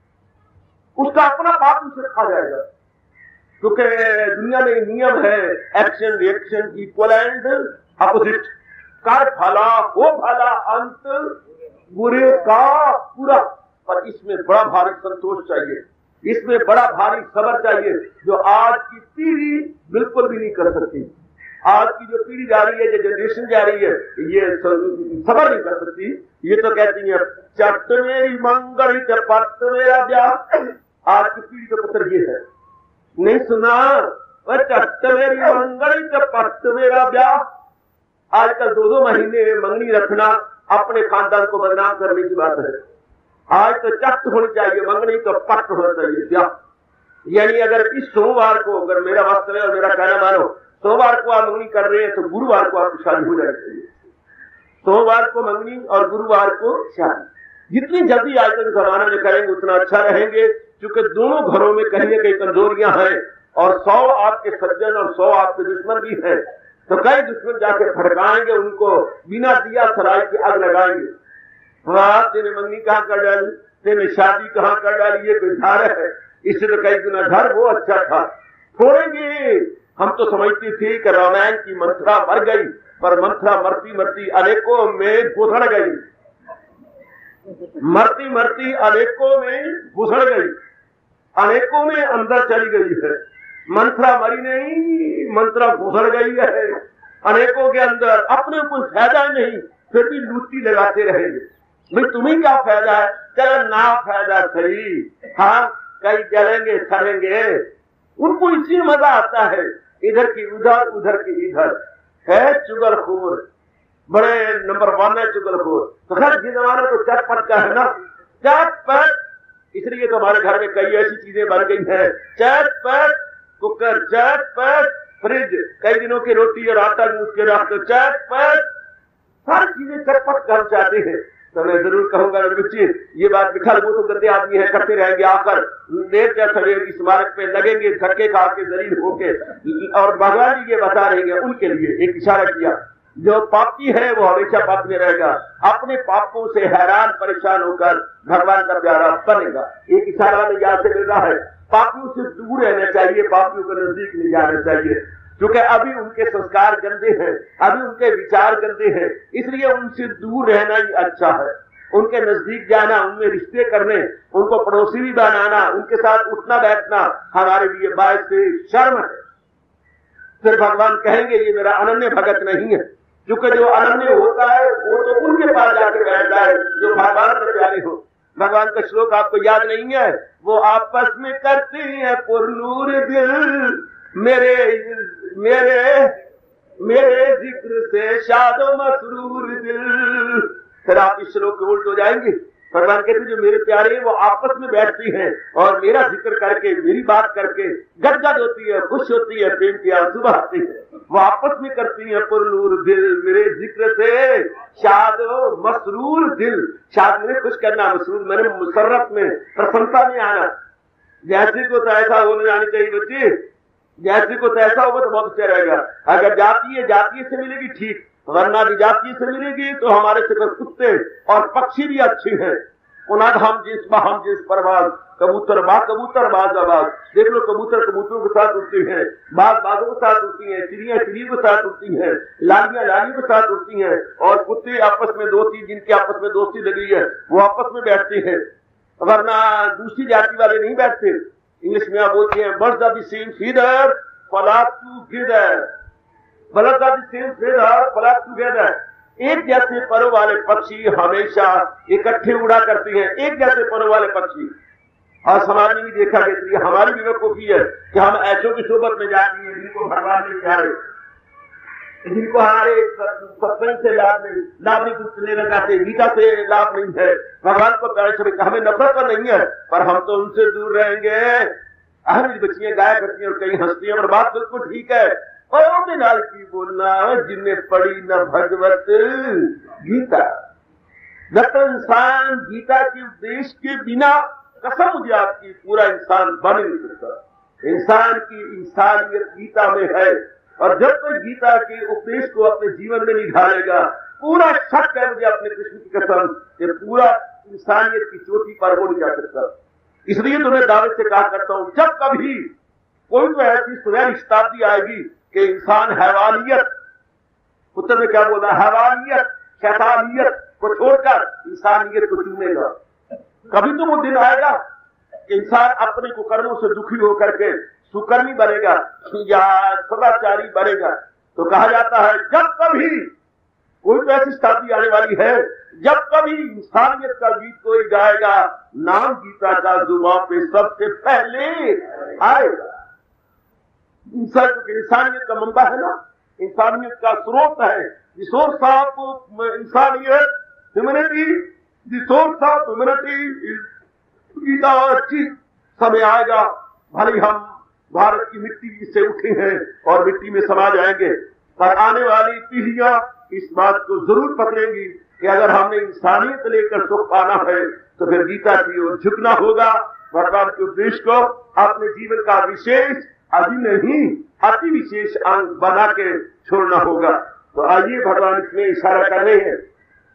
उसका अपना पाप उसे खा जाएगा। क्योंकि दुनिया में नियम है, action reaction equal and opposite, कर भला हो भला अंत बुरे का पूरा। पर इसमें बड़ा भारी संतोष चाहिए, इसमें बड़ा भारी सब्र चाहिए, जो आज की पीढ़ी बिल्कुल भी नहीं कर सकती। आज की जो पीढ़ी जा रही है, जो जनरेशन जा रही है, ये सब्र नहीं कर सकती। ये तो कहती है चट मेरी मंगल पट मेरा ब्याह। आज की पीढ़ी का पत्र ये है, नहीं सुना, वह चट मेरी मंगल पट मेरा ब्याह। आजकल दो दो महीने मंगनी रखना अपने खानदान को बदनाम करने की बात है। आज तो चट होनी चाहिए मंगनी, तो पट होना चाहिए ब्याह। यानी अगर इस सोमवार को, अगर मेरा वास्तव है और मेरा कहना मानो, सोमवार को आप मंगनी कर रहे हैं तो गुरुवार को आपकी शादी हो जानी चाहिए। सोमवार को मंगनी और गुरुवार को शादी। जितनी जल्दी आज तक जमाना में करेंगे उतना अच्छा रहेंगे, क्योंकि दोनों घरों में कहीं न कहीं कमजोरियां हैं और सौ आपके सज्जन और सौ आपके दुश्मन भी हैं। तो कई दुश्मन जाके भड़काएंगे, उनको बिना दिया सराय की आग लगाएंगे। वहां तेने मंगनी कहाँ कर डाली, तेने शादी कहाँ कर डाली, ये कोई धार है, इससे तो कई गुना घर वो अच्छा था। छोड़ेंगे। हम तो समझते थे कि रामायण की मंथरा मर गई, पर मंथरा मरती मरती अनेकों में घुसड़ गई, मरती मरती अनेकों में घुसड़ गई, अनेकों में अंदर चली गई है। मंथरा मरी नहीं, मंत्रा घुसड़ गई है अनेकों के अंदर। अपने कोई फायदा नहीं, फिर भी लूटी लगाते रहेंगे। भाई तुम्हें क्या फायदा है, चलो ना फायदा सही, हाँ कई जलेंगे सड़ेंगे, उनको इसी में मजा आता है। इधर की उधर, उधर की इधर है चुगलखोर, बड़े नंबर वन है चुगलखोर। तो खैर ये जमाना तो चटपट का है ना, चटपट। इसलिए तो हमारे घर में कई ऐसी चीजें बन गई हैं, चटपट कुकर, चटपट फ्रिज, कई दिनों की रोटी और आटा गूंथ के रख दो, चटपट। सारी चीजें चटपट कर चाहते हैं। तो मैं जरूर कहूंगा बच्चे, ये बात बिठा वो तो गंदे आदमी है, करते रहेंगे, आकर देर या सवेर इस मार्ग पे लगेंगे धक्के खा के जलील होके। और भगवान जी ये बता रहेंगे उनके लिए एक इशारा किया, जो पापी है वो हमेशा पाप में रहेगा, अपने पापों से हैरान परेशान होकर भगवान का प्यारा बनेगा। एक इशारा में यहाँ से मिल रहा है, पापियों से दूर रहना चाहिए, पापियों के नजदीक नहीं जाना चाहिए, क्योंकि अभी उनके संस्कार गंदे हैं, अभी उनके विचार गंदे हैं, इसलिए उनसे दूर रहना ही अच्छा है। उनके नजदीक जाना, उनमें रिश्ते करने, उनको पड़ोसी भी बनाना, उनके साथ उठना बैठना हमारे लिए बायस शर्म है। फिर भगवान कहेंगे ये मेरा अनन्य भगत नहीं है, क्योंकि जो अनन्य होता है वो तो उनके पास जाके बैठता है जो भगवान के प्यारे हो। भगवान का श्लोक आपको याद नहीं है? वो आपस में करती है पुरनूर दिल, मेरे मेरे मेरे जिक्र से शादो मसरूर दिल। फिर आप इस श्लोक के उल्ट हो जाएंगे। भगवान कहते जो मेरे प्यारे वो आपस में बैठती हैं और मेरा जिक्र करके, मेरी बात करके गदगद होती है, खुश होती है, प्रेम की आंसू बहाती है। वो आपस में करती है पुरनूर दिल, मेरे जिक्र से शादो मसरूर दिल। शाद मैंने खुश करना, मसरूर मैंने मुसर्रत में, प्रसन्नता में आना। जैसे को तो ऐसा होने जानी चाहिए बच्चे, जैसे को तो ऐसा होगा तो बहुत अच्छा रहेगा। अगर जाती है जातीय से मिलेगी ठीक, वरना भी जातीय से मिलेगी तो हमारे से कुत्ते और पक्षी भी अच्छे हैं। उनाद हम जिस बा हम जिस परवाज, कबूतर बा कबूतर बाज आवाज। देख लो कबूतर कबूतरों के साथ उड़ती हैं, बाज बाजों के साथ उड़ती हैं, चिड़िया चिड़ियों के साथ उड़ती हैं, लालियां लालियों के साथ उड़ती हैं, और कुत्ते आपस में दोस्ती, जिनकी आपस में दोस्ती लगी है वो आपस में बैठते हैं, वरना दूसरी जाति वाले नहीं बैठते। इंग्लिश में आप बोलते हैं birds of the same feather flock together, birds of the same feather flock together. एक जैसे परों वाले पक्षी हमेशा इकट्ठे उड़ा करते हैं, एक जैसे परों वाले पक्षी। और समाज में भी देखा गया, हमारी भी बेवकूफी है कि हम ऐसों की सोबत में जाती हैं जिनको भगवान ने प्यारे, जिनको हमारे सत्संग से लाभ नहीं, लाभ नहीं कुछ लेना चाहते, गीता से लाभ नहीं है, भगवान को प्यारे से हमें नफरत तो नहीं है, पर हम तो उनसे दूर रहेंगे। अहम बच्चियां गाया करती हैं और कहीं हंसती हैं, और बात बिल्कुल ठीक है। और नाल की बोलना जिन्हें पढ़ी न भगवत गीता, न तो इंसान गीता के उपदेश के बिना, कसम मुझे आपकी, पूरा इंसान बन नहीं सकता। इंसान की इंसानियत गीता में है, और जब तक गीता के उपदेश को अपने जीवन में नहीं ढालेगा, पूरा शक है मुझे अपने कृष्ण की कसम कि पूरा इंसानियत की चोटी पर वो नहीं जा सकता। इसलिए तो मैं दावे से कहा करता हूं, जब कभी कोई तो ऐसी सुनहरी शताब्दी आएगी कि इंसान हैवानियत, उत्तर में क्या बोला, हैवानियत शैतानियत को छोड़कर इंसानियत को चूमेगा, कभी तो वो दिन आएगा कि इंसान अपने कुकर्मों से दुखी होकर के सुकर्मी बनेगा या सदाचारी बनेगा। तो कहा जाता है जब कभी कोई तो ऐसी शताब्दी आने वाली है जब कभी इंसानियत का गीत कोई गाएगा, नाम गीता का जुबान पे सबसे पहले आएगा। इंसान इंसानियत का मंबा है ना, इंसानियत का स्रोत है, सोर्स ऑफ इंसानियत, humanity, the source of humanity. Gita अच्छी समय आएगा, भले हम भारत की मिट्टी से उठे हैं और मिट्टी में समा जाएंगे, पर आने वाली पीढ़ियां इस बात को जरूर पकड़ेंगी कि अगर हमने इंसानियत लेकर सुख पाना है तो फिर गीता की ओर झुकना होगा, भगवान के उपदेश को अपने जीवन का विशेष, अभी नहीं अति विशेष अंग बना के छोड़ना होगा। तो आइए भगवान इसमें इशारा कर रहे हैं।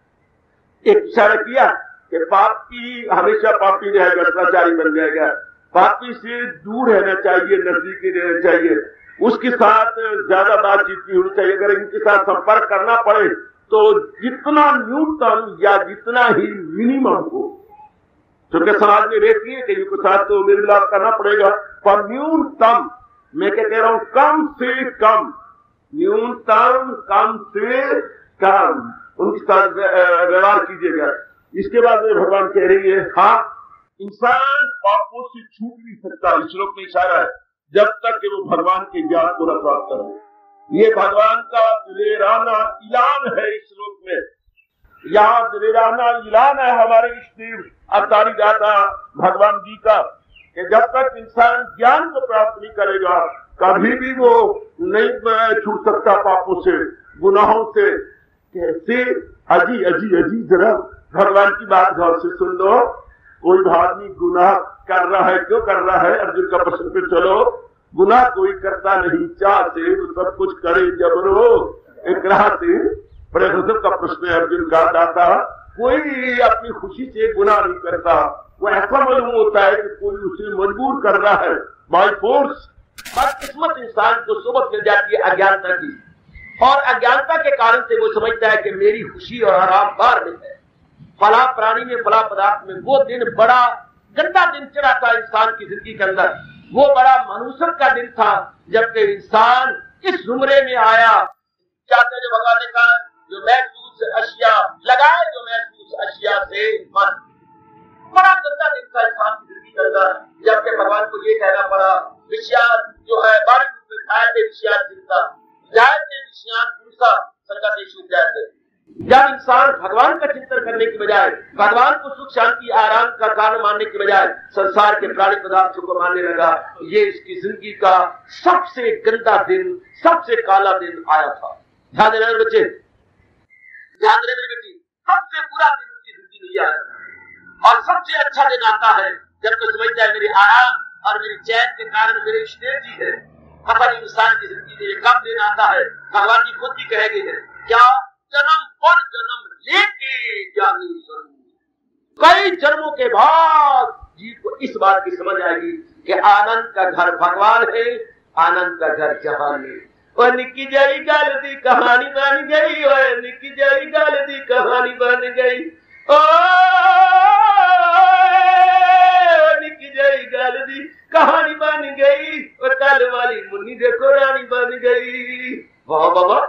एक इशारा किया कि पापी हमेशा पापी रहेगा, दुराचारी बन जाएगा, पापी से दूर रहना चाहिए, नजदीक ही रहना चाहिए, उसके साथ ज्यादा बातचीत नहीं होनी चाहिए। अगर इनके साथ संपर्क करना पड़े तो जितना न्यूनतम या जितना ही मिनिमम हो, क्योंकि समाज में रहती है कि इनके साथ तो मेरे मिलाप करना पड़ेगा, पर न्यूनतम, मैं क्या कह रहा हूं, कम से कम, न्यूनतम कम से कम उनके साथ व्यवहार कीजिएगा। इसके बाद में भगवान कह रही है, हाँ इंसान पापों से छूट नहीं सकता, इस श्लोक में इशारा है, जब तक कि वो भगवान के ज्ञान को न प्राप्त करे। ये भगवान का दिलेराना ऐलान है इस श्लोक में। यहाँ दिलेराना ऐलान है हमारे इष्टदेव अवतारी दाता भगवान जी का कि जब तक इंसान ज्ञान को प्राप्त नहीं करेगा कभी भी वो नहीं छूट सकता पापों से, गुनाहों से। कैसे? अजी अजी अजी जरा भगवान की बात गौर से सुन लो। कोई आदमी गुनाह कर रहा है, क्यों कर रहा है? अर्जुन का प्रश्न पे चलो। गुनाह कोई करता नहीं चाह से, वो सब कुछ करे जबरो इकराह से। बड़े गजब का प्रश्न है अर्जुन का दाता। कोई अपनी खुशी से गुनाह नहीं करता, वो ऐसा मालूम होता है कि कोई उसे मजबूर कर रहा है बाय फोर्स। बदकिस्मत इंसान को सोबत मिल जाती है अज्ञानता की, और अज्ञानता के कारण से वो समझता है कि मेरी खुशी और आराम बार में है, फला प्राणी में फला पदार्थ में। वो दिन बड़ा गंदा दिन चढ़ा था इंसान की जिंदगी के अंदर, वो बड़ा मनुष्य का दिन था जबकि इंसान इस जुमरे में आया। चाहते जो भगवान ने कहा जो महसूस अशिया लगाए, जो महसूस अशिया से मन। बड़ा गंदा दिन था इंसान की जिंदगी के अंदर, जबकि भगवान को ये कहना पड़ा विषयान जो है बारह रूप में जाए थे विषयान चिंता जाए थे विषयान पुरुषा संगति छूट जाए थे। जब इंसान भगवान का चिंतन करने की बजाय भगवान को सुख शांति आराम का कारण मानने की बजाय संसार के प्राणी पदार्थों को मानने लगा, ये इसकी जिंदगी का सबसे गंदा दिन, सबसे काला दिन आया था। ध्यान देना मेरे बच्चे, ध्यान देना मेरी बेटी, सबसे बुरा दिन उसकी जिंदगी में आया और सबसे अच्छा दिन आता है जब कोई समझता है मेरे आराम और मेरे चैन के कारण मेरे इष्टदेव जी है। पता नहीं इंसान की जिंदगी में कब दिन आता है। भगवान जी खुद भी कहे गए हैं क्या जन्म पर जन्म लेके ज्ञानी स्वरूप। कई जन्मों के बाद जीव को इस बात की समझ आएगी कि आनंद का घर भगवान है, आनंद का घर जहान है। और निकी जाई गाल दी कहानी बन गई, और निकी जाई गाल दी कहानी बन गई, ओ निकी जाई गाल दी कहानी बन गई, और कल वाली मुन्नी देखो रानी बन गई। वाह बाबा,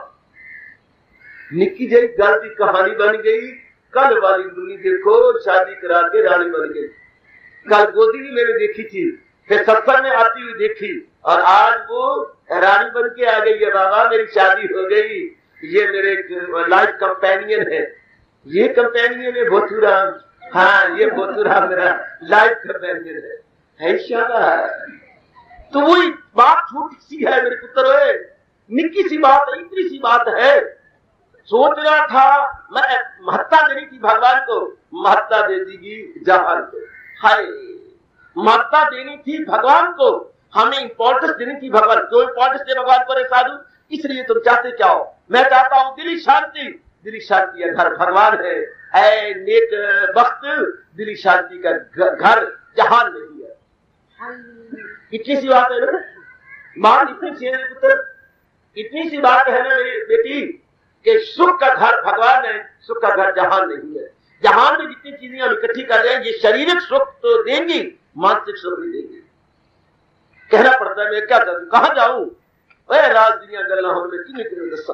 निकी जाई गाल दी कहानी बन गई, कल वाली मुन्नी देखो शादी करा के रानी बन गई। कल गोदी भी मैंने देखी थी, फिर सत्संग में आती हुई देखी, और आज वो रानी बन के आ गई है। बाबा मेरी शादी हो गई, ये मेरे लाइफ कंपेनियन है, ये कंपेनियन है भोतूराम। हाँ ये भोतूराम मेरा लाइफ कंपेनियन है, है शाबाश। तो वही बात छोटी सी है मेरे पुत्र, है निक्की सी बात है, इतनी सी बात है। सोच रहा था मैं महत्ता देनी थी भगवान को, महत्ता दे देगी जहान को। हाय महत्ता देनी थी भगवान को, हमें इंपॉर्टेंस देनी थी भगवान। जो इंपॉर्टेंस दे भगवान को रे साधु, इसलिए तुम चाहते क्या हो? मैं चाहता हूँ दिली शांति, दिली शांति का घर भगवान है। ऐ नेक वक्त दिली शांति का घर जहान नहीं है। इतनी सी बात है ना मान, इतनी सी है पुत्र, इतनी सी बात है ना मेरी बेटी कि सुख का घर भगवान है, सुख का घर जहान नहीं है। जहान में जितनी चीजें हम इकट्ठी कर रहे हैं ये शारीरिक सुख तो देंगी, मानसिक सुख नहीं देंगी। कहना पड़ता है मैं क्या करूं, कहां जाऊं, राज दुनिया गल्ला होने में किन्हीं किन्हीं दसा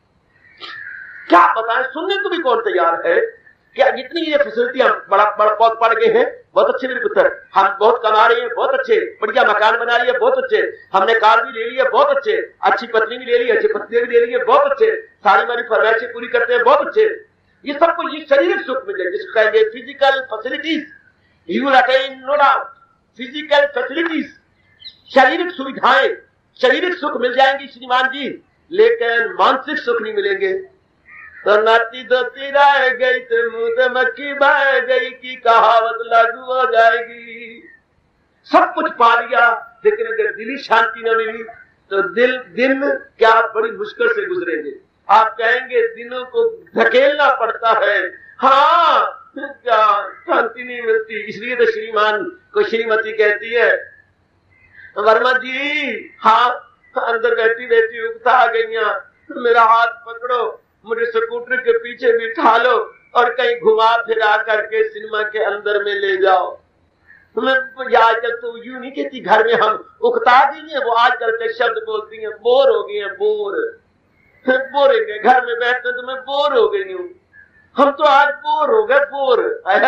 क्या पता है, सुनने को भी कौन तैयार है। क्या जितनी ये फैसिलिटी हम बड़ा बड़ा पौध पड़ गए हैं, बहुत अच्छे मेरे पुत्र, हम बहुत कमा रहे हैं, बहुत अच्छे, बढ़िया मकान बना रही है, बहुत अच्छे, हमने कार भी ले ली है, बहुत अच्छे, अच्छी पत्नी भी ले ली है, अच्छी पत्नी भी ले ली है, बहुत अच्छे, सारी हमारी फरमाइशें पूरी करते हैं, बहुत अच्छे। ये सबको ये शारीरिक सुख मिल जाए जिसको कहेंगे physical facilities, you will attain no doubt physical facilities, शारीरिक सुविधाएं, शारीरिक सुख मिल जाएंगी श्रीमान जी, लेकिन मानसिक सुख नहीं मिलेंगे। तो नाती धोती रह गई तो मुंह मक्खी बह गई की कहावत लागू हो जाएगी। सब कुछ पा लिया लेकिन अगर दिली शांति न मिली तो दिल दिन क्या बड़ी मुश्किल से गुजरेंगे। आप कहेंगे दिनों को धकेलना पड़ता है, हाँ क्या शांति नहीं मिलती। इसलिए तो श्रीमान को श्रीमती कहती है वर्मा जी, हाँ अंदर बैठी बैठी उगता आ गई, मेरा हाथ पकड़ो, मुझे स्कूटर के पीछे बिठा लो और कहीं घुमा फिरा करके सिनेमा के अंदर में ले जाओ। मैं आजकल तो यूं नहीं कहती घर में हम उकता दी है, वो आजकल के शब्द बोलती हैं, बोर हो गए हैं, बोर बोरेंगे घर में बैठते तो मैं बोर हो गई हूँ, हम तो आज बोर हो गए, बोर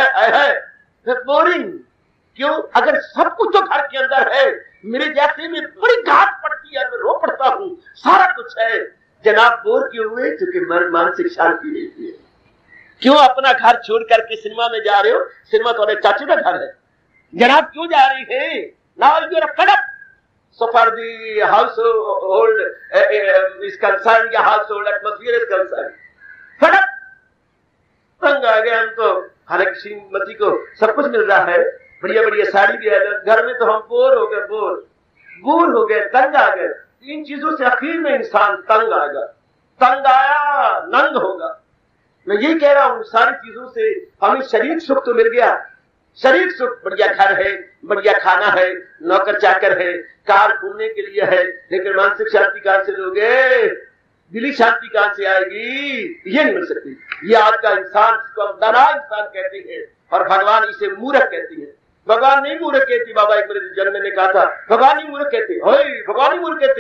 बोरिंग क्यों? अगर सब कुछ तो घर के अंदर है, मेरे जैसे में बड़ी घाट पड़ती है, मैं रो पड़ता हूँ, सारा कुछ है, जनाब बोर क्यों हुए? क्योंकि मानसिक शांति नहीं है। क्यों अपना घर छोड़ करके सिनेमा में जा रहे हो? सिनेमा तुम्हारे चाचू का घर है, जनाब क्यों जा रही है? Now you are fed up so for the household is concern, या household atmosphere is concern, fed up, तंग आ गए हम तो। हालांकि श्रीमती को सब कुछ मिल रहा है, बढ़िया बढ़िया साड़ी भी है, घर में तो हम बोर हो गए, बोर बोर हो गए, तंग आ गए। इन चीजों से आखिर में इंसान तंग आएगा, तंग आया नंग होगा। मैं यही कह रहा हूं, सारी चीजों से हमें शरीर सुख तो मिल गया, शरीर सुख, बढ़िया घर है, बढ़िया खाना है, नौकर चाकर है, कार घूमने के लिए है, लेकिन मानसिक शांति कहां से लोगे? दिली शांति कहां से आएगी? ये नहीं मिल सकती। ये आज का इंसान जिसको हम दाना इंसान कहते हैं और भगवान इसे मूर्ख कहती है। भगवान नहीं मूर्ख कहती, बाबा एक मेरे जन्म ने कहा था भगवान ही मूर्ख कहते, भगवान ही मूर्ख कहते।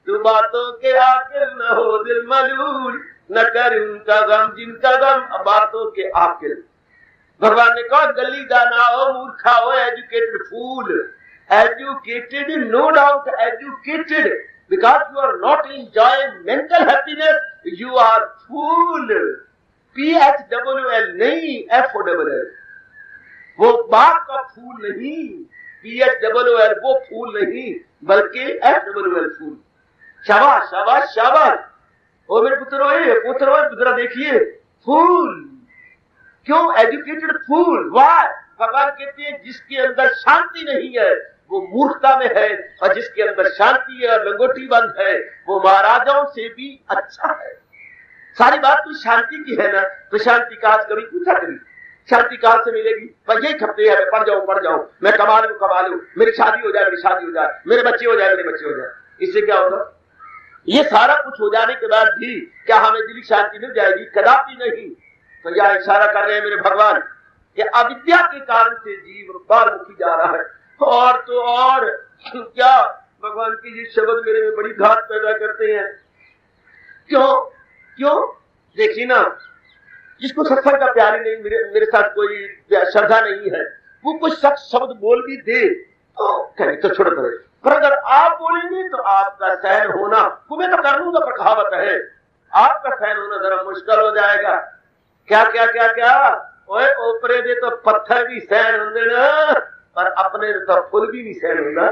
तू बातों के आकिल न हो दिल मलूल, न कर उनका गम जिनका गम। बातों के आकिल, भगवान ने कहा गली दाना हो, मूर्खा हो, educated fool. Educated, no doubt educated, because you are not enjoying mental happiness, you are fool. P H W L नहीं, एफ ओ डब्ल्यू एल। वो बाग का फूल नहीं, पी एच डब्ल्यू एल वो फूल नहीं, बल्कि एफ डब्ल्यू एल फूल। शाबाश शाबाश शाबाश। ओ मेरे पुत्र होए, पुत्र होए, पुत्र देखिए फूल। क्यों एजुकेटेड फूल? वाह। भगवान कहते हैं जिसके अंदर शांति नहीं है वो मूर्खता में है, और जिसके अंदर शांति है और लंगोटी बंद है वो महाराजाओं से भी अच्छा है। सारी बात तो शांति की है ना, तो शांति का आज कभी पूछा कभी शांति कहां से मिलेगी? बस यही खपते है, पढ़ जाऊं पढ़ जाऊं, मैं कमा लूं कमा लूं, मेरी शादी हो जाए मेरी शादी हो जाए, मेरे बच्चे हो जाए मेरे बच्चे हो जाए। इससे क्या होगा? ये सारा कुछ हो जाने के बाद भी क्या हमें दिली शांति मिल जाएगी? कदापि नहीं। तो यह इशारा कर रहे हैं मेरे भगवान कि अविद्या के कारण से जीव बारमुखी जा रहा है। और तो और क्या भगवान की ये शब्द मेरे में बड़ी घात पैदा करते हैं। क्यों क्यों? देखिए ना, जिसको सत्संग का प्यारी नहीं, मेरे मेरे साथ कोई श्रद्धा नहीं है, वो कुछ सच शब्द बोल भी दे तो कहीं तो छोड़ पड़े, पर अगर आप बोलेंगे तो आपका सहन होना, वो मैं तो कर लूंगा पर कहावत है, आपका सहन होना जरा मुश्किल हो जाएगा। क्या क्या क्या क्या ओए ओपरे दे तो पत्थर भी सहन होंगे ना, पर अपने तो फूल भी नहीं सहन होगा।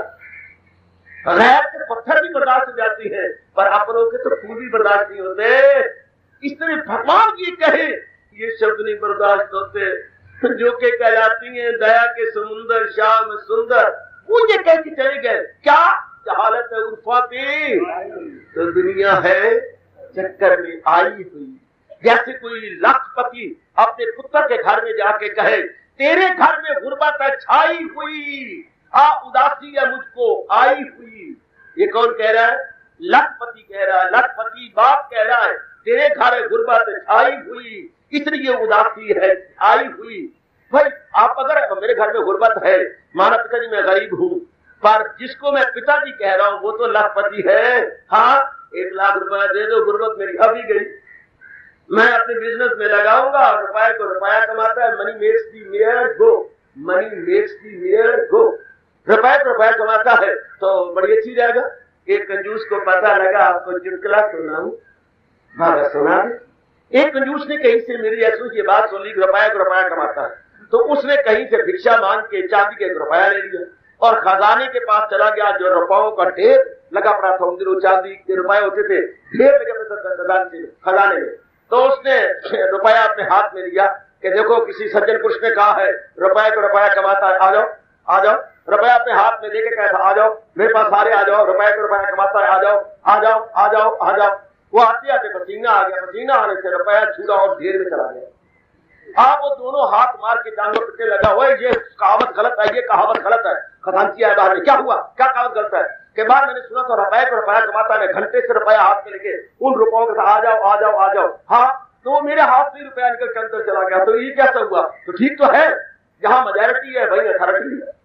गैर के पत्थर भी बर्दाश्त हो जाती है, पर अपनों के तो फूल भी बर्दाश्त नहीं होते। इस तरह भगवान ये कहे ये शब्द नहीं बर्दाश्त होते, जो के कहलाती है दया के समुंदर श्याम सुंदर, वो ये कह के चले गए। क्या हालत है उर्फा पे? तो दुनिया है चक्कर में आई हुई। जैसे कोई लाखपति अपने पुत्र के घर में जाके कहे तेरे घर में गुर्बत है छाई हुई, आ उदासी है मुझको आई हुई। ये कौन कह रहा है? लाखपति कह रहा है। लाखपति बाप कह रहा है तेरे घर में गुर्बत छाई हुई, इसलिए उदासी है आई हुई। भाई आप अगर मेरे घर में गुर्बत है, माना पिताजी मैं गरीब हूँ, पर जिसको मैं पिताजी कह रहा हूँ वो तो लाखपति है। हाँ एक लाख रुपया दे दो, गुर्बत मेरी अभी गई, मैं अपने बिजनेस में लगाऊंगा, रुपया को रुपया कमाता है। Money makes the mayor go, money makes the mayor go. रुपया को रुपया कमाता है तो बड़ी अच्छी जाएगा। एक कंजूस को पता लगा, आपको चुटकुला सुनाऊं, भागा सुना। एक कंजूस ने कहीं से मेरी ऐसी ये बात सुन ली, रुपया को रुपया कमाता है, तो उसने कहीं से भिक्षा मांग के चांदी के रुपया ले लिया और खजाने के पास चला गया। जो रुपयों का ढेर लगा पड़ा था, उन दिनों चांदी के रुपए होते थे, ढेर लगे थे खजाने में। तो उसने रुपया अपने हाथ में लिया कि देखो किसी सज्जन पुरुष ने कहा है रुपया को रुपया कमाता है, आ जाओ आ जाओ। रुपया अपने हाथ में लेके कहा था आ जाओ मेरे पास सारे आ जाओ, रुपया को रुपया कमाता है, आ जाओ आ जाओ आ जाओ आ जाओ। वो आते आते पसीना आ गया, पसीना आने से रुपया छूटा और ढेर में चला गया। आप वो दोनों हाथ मार के टांगों पिटने लगा, वो ये कहावत गलत है, ये कहावत गलत है। खजांची आया बाहर में, क्या हुआ, क्या कहावत गलत है? के बाद मैंने सुना तो रुपया को रुपया कमाता है, घंटे से रुपया हाथ में लेके उन रुपयों के साथ आ जाओ आ जाओ आ जाओ। हाँ तो मेरे हाथ से रुपया निकल के अंदर चला गया, तो ये कैसा हुआ? तो ठीक तो है, जहां मेजोरिटी है वही अथॉरिटी है,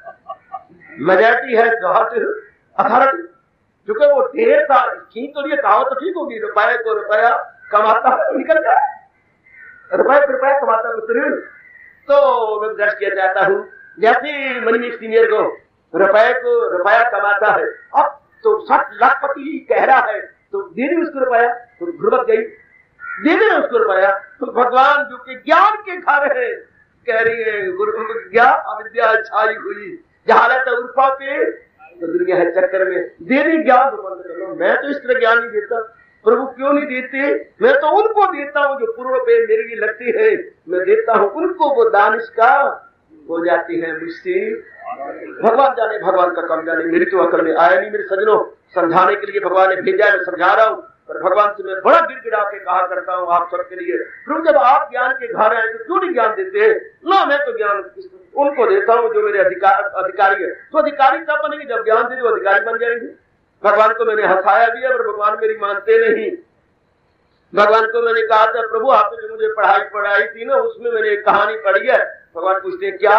मेजोरिटी है अथॉरिटी। क्योंकि वो ढेर था, ठीक तो ये कहावत तो ठीक होगी, रुपये को रुपया कमाता है निकल गया, रुपये को रुपया कमाता है। तो मैं दर्ज किया चाहता हूँ जैसे मनी सीनियर को रुपये को रुपया कमाता है, अब तो सठ लाखपति कह रहा है तो दे दी उसको रुपया, तो गुर्बत गई, दे दे उसको रुपया। तो भगवान जो कि ज्ञान के घर है कह रही है ज्ञान अविद्या छाई हुई, जहालत है उर्फा पे, तो दुनिया है चक्कर में, दे दी ज्ञान तो बंद कर लो। मैं तो इस तरह ज्ञान नहीं देता, प्रभु क्यों नहीं देते? मैं तो उनको देता हूँ जो पूर्व पे मेरे लिए लगती है, मैं देता हूँ उनको, वो दानिश का हो जाती है मुझसे। भगवान जाने, भगवान का काम जाने, मेरी तो अकल में आया नहीं। मेरे सजनों समझाने के लिए भगवान ने भेजा है, मैं समझा रहा हूँ, पर भगवान से मैं बड़ा गिड़गिड़ा के कहा करता हूँ आप सबके लिए, प्रभु जब आप ज्ञान के घर आए तो क्यों नहीं ज्ञान देते? ना मैं तो ज्ञान उनको देता हूँ जो मेरे अधिकार अधिकारी है। तो अधिकारी तब बनेंगे जब ज्ञान दे, जो अधिकारी बन जाएंगे। भगवान को मैंने हंसाया भी है, पर भगवान मेरी मानते नहीं। भगवान को मैंने कहा था प्रभु आपने जो मुझे पढ़ाई पढ़ाई थी ना, उसमें मैंने एक कहानी पढ़ी है। भगवान पूछते क्या?